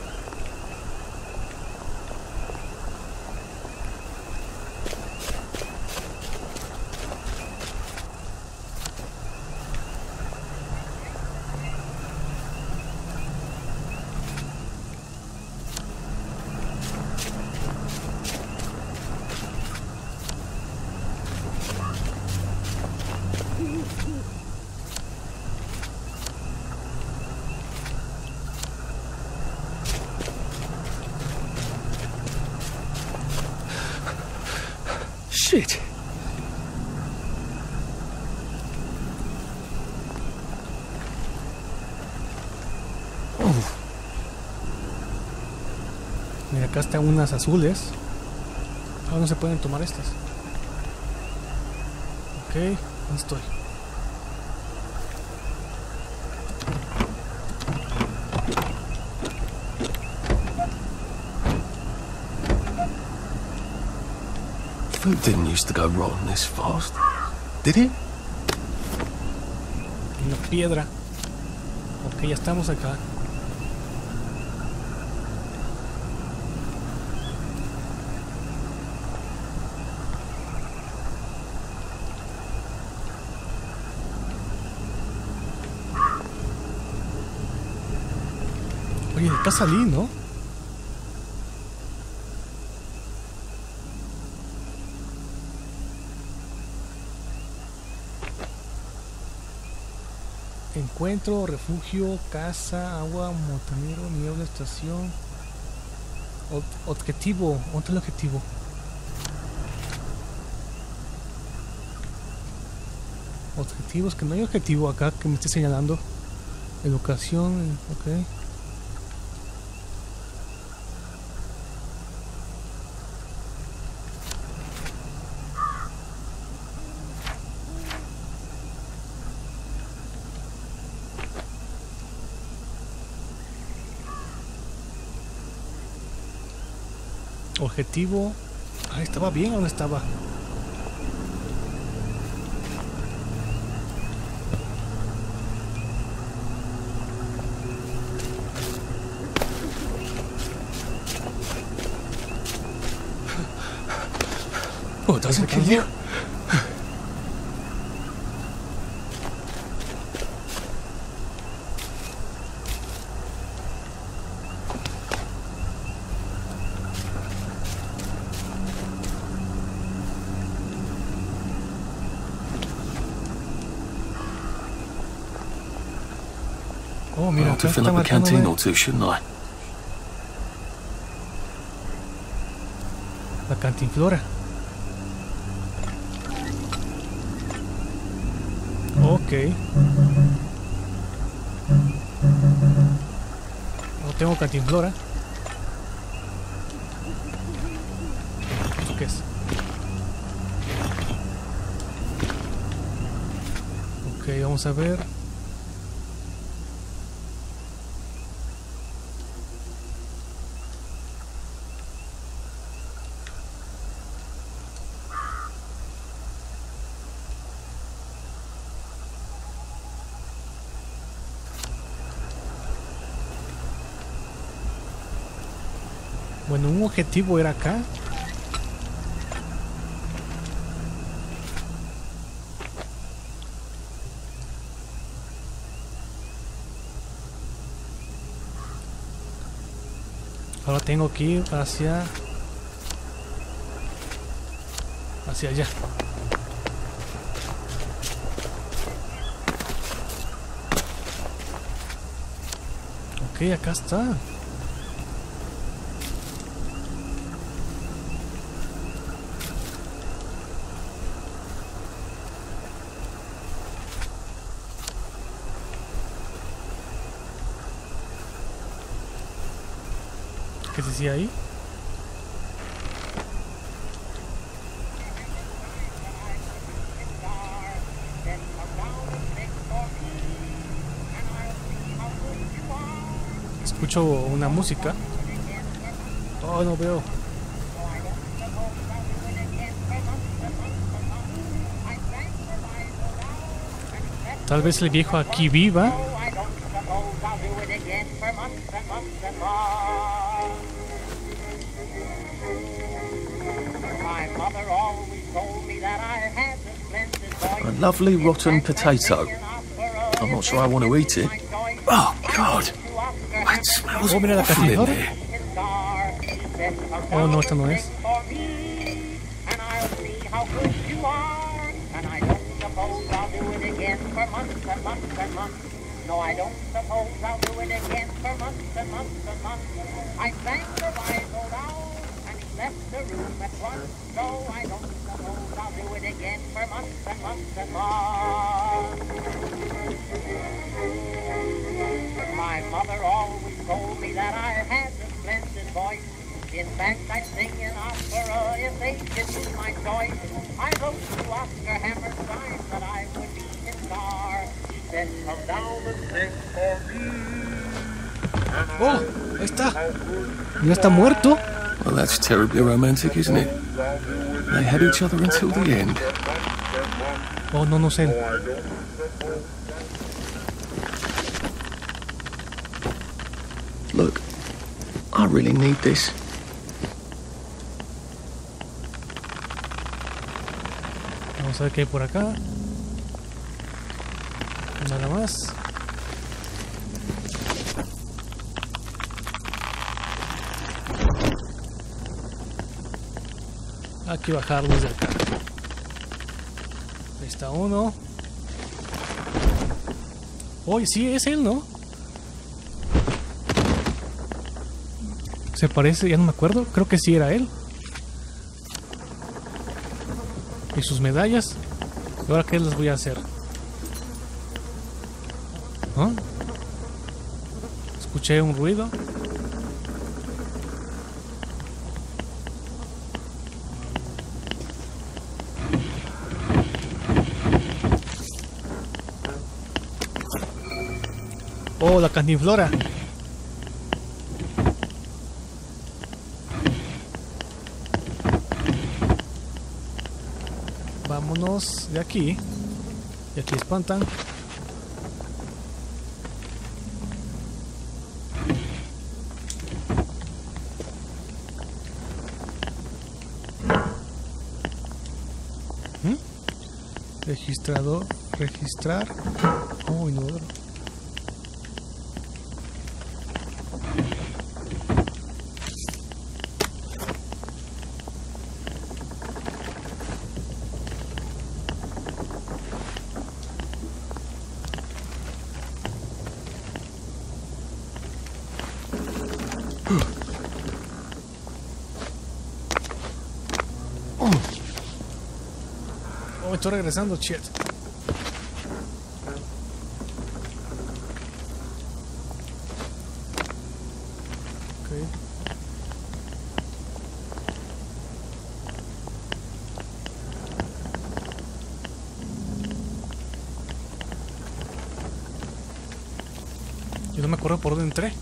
Shit. Mira, acá están unas azules. Ahora no se pueden tomar estas. Ok, ¿dónde estoy? Food didn't used to go rotten this fast, did it? Una piedra. Ok, ya estamos acá. Oye, de acá salí, ¿no? Encuentro, refugio, casa, agua, montanero, niebla, estación. Objetivo. ¿Dónde está el objetivo? Objetivos, que no hay objetivo acá que me esté señalando. Educación, ok. Objetivo. Ah, ¿estaba bien o no estaba? Oh, it doesn't kill you. Oh, mira, I'll have to fill up a canteen or two, shouldn't I? La cantinflora. Ok. No tengo cantinflora. ¿Esto qué es? Ok, vamos a ver. Bueno, un objetivo era acá. Ahora tengo que ir hacia allá. Ok, acá está. ¿Qué decía ahí? Escucho una música. Oh, no veo. Tal vez el viejo aquí viva. A lovely rotten potato. I'm not sure I want to eat it. Oh, God. It smells awful in here. Oh, no, esta no es. No, I don't suppose I'll do it again for months and months and months. I thanked the wise old owl, and he left the room at once. No, I don't suppose I'll do it again for months and months and months. My mother always told me that I had a splendid voice. In fact, I'd sing an opera if they give me my choice. I wrote to Oscar Hammerstein that I would be his star. Oh, ahí está. ¿Ya está muerto? Well, that's terribly romantic, isn't it? They had each other until the end. Oh, no sé. Look, I really need this. Vamos a ver qué hay por acá. Nada más. Hay que bajarlos de acá. Ahí está uno. Oye, sí, es él, ¿no? Se parece, ya no me acuerdo. Creo que sí era él. Y sus medallas. ¿Y ahora qué les voy a hacer? ¿No? Escuché un ruido. Oh, la cantinflora. Vámonos de aquí. Y aquí espantan. Registrador, registrar. Oh, inodoro. Oh, estoy regresando, shit. Okay. Yo no me acuerdo por dónde entré.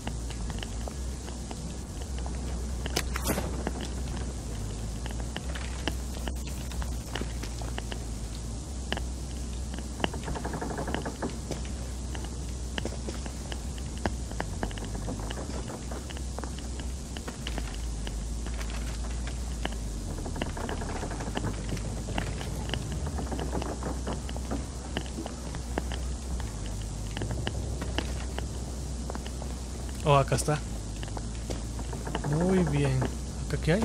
Oh, acá está. Muy bien. ¿Acá qué hay?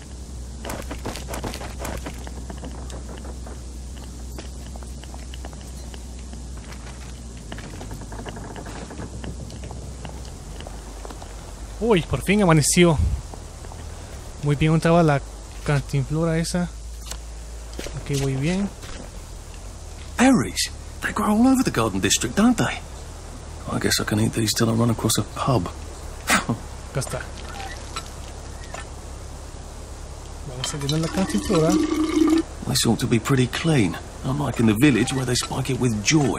Uy, por fin amaneció. Muy bien, ¿dónde estaba la cantinflora esa? Ok, muy bien. Berries? They grow all over the Garden District, don't they? I guess I can eat these till I run across a pub. Acá está. Vamos a llenar la cantinflora. This ought to be pretty clean, unlike in the village where they spike it with joy.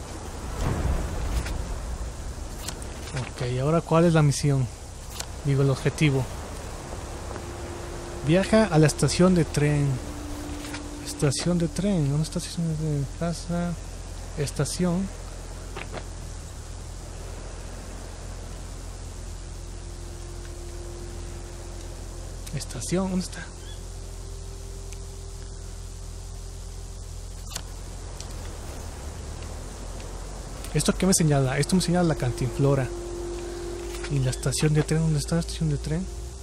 Ok, ahora ¿cuál es la misión? Digo, el objetivo. Viaja a la estación de tren. Estación de tren. ¿Dónde está la estación de tren? Plaza. Estación. Estación, ¿dónde está? ¿Esto qué me señala? Esto me señala la cantinflora. ¿Y la estación de tren? ¿Dónde está la estación de tren?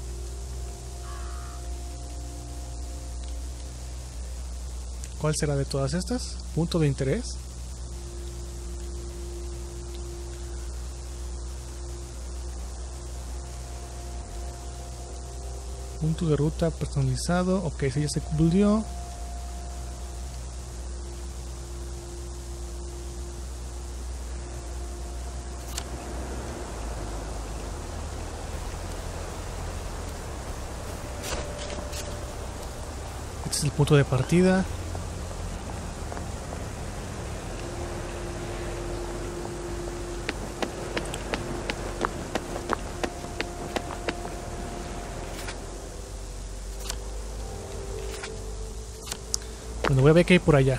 ¿Cuál será de todas estas? ¿Punto de interés? Punto de ruta personalizado. Ok, ese ya se cumplió. Este es el punto de partida. Bueno, voy a ver qué hay por allá.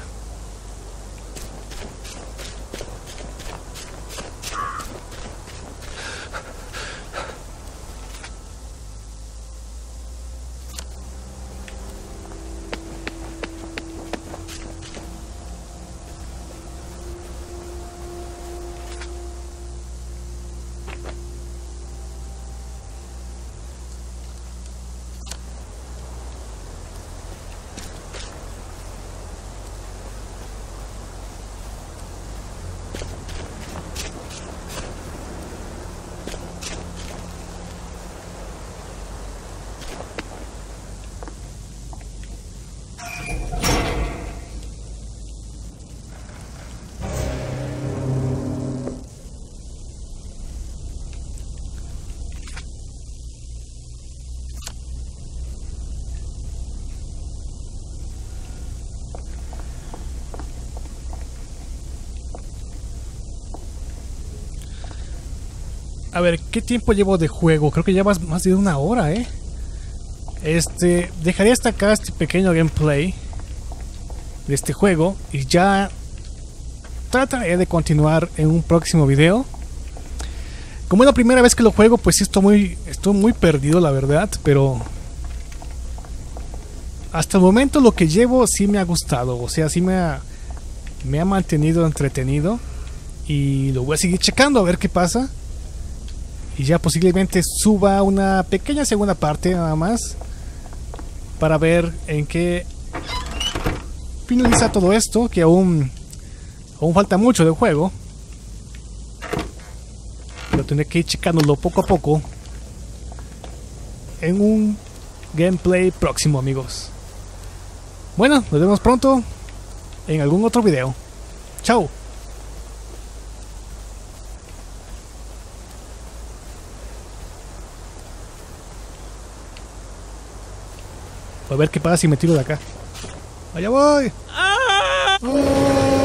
A ver, ¿qué tiempo llevo de juego? Creo que ya más de una hora, dejaría hasta acá este pequeño gameplay de este juego y ya trataré de continuar en un próximo video. Como es la primera vez que lo juego, pues estoy muy perdido, la verdad, pero hasta el momento lo que llevo sí me ha gustado, o sea, sí me ha mantenido entretenido y lo voy a seguir checando a ver qué pasa. Y ya posiblemente suba una pequeña segunda parte nada más para ver en qué finaliza todo esto, que aún falta mucho del juego. Pero tendré que ir checándolo poco a poco en un gameplay próximo, amigos. Bueno, nos vemos pronto en algún otro video. Chao. Voy a ver qué pasa si me tiro de acá. Allá voy.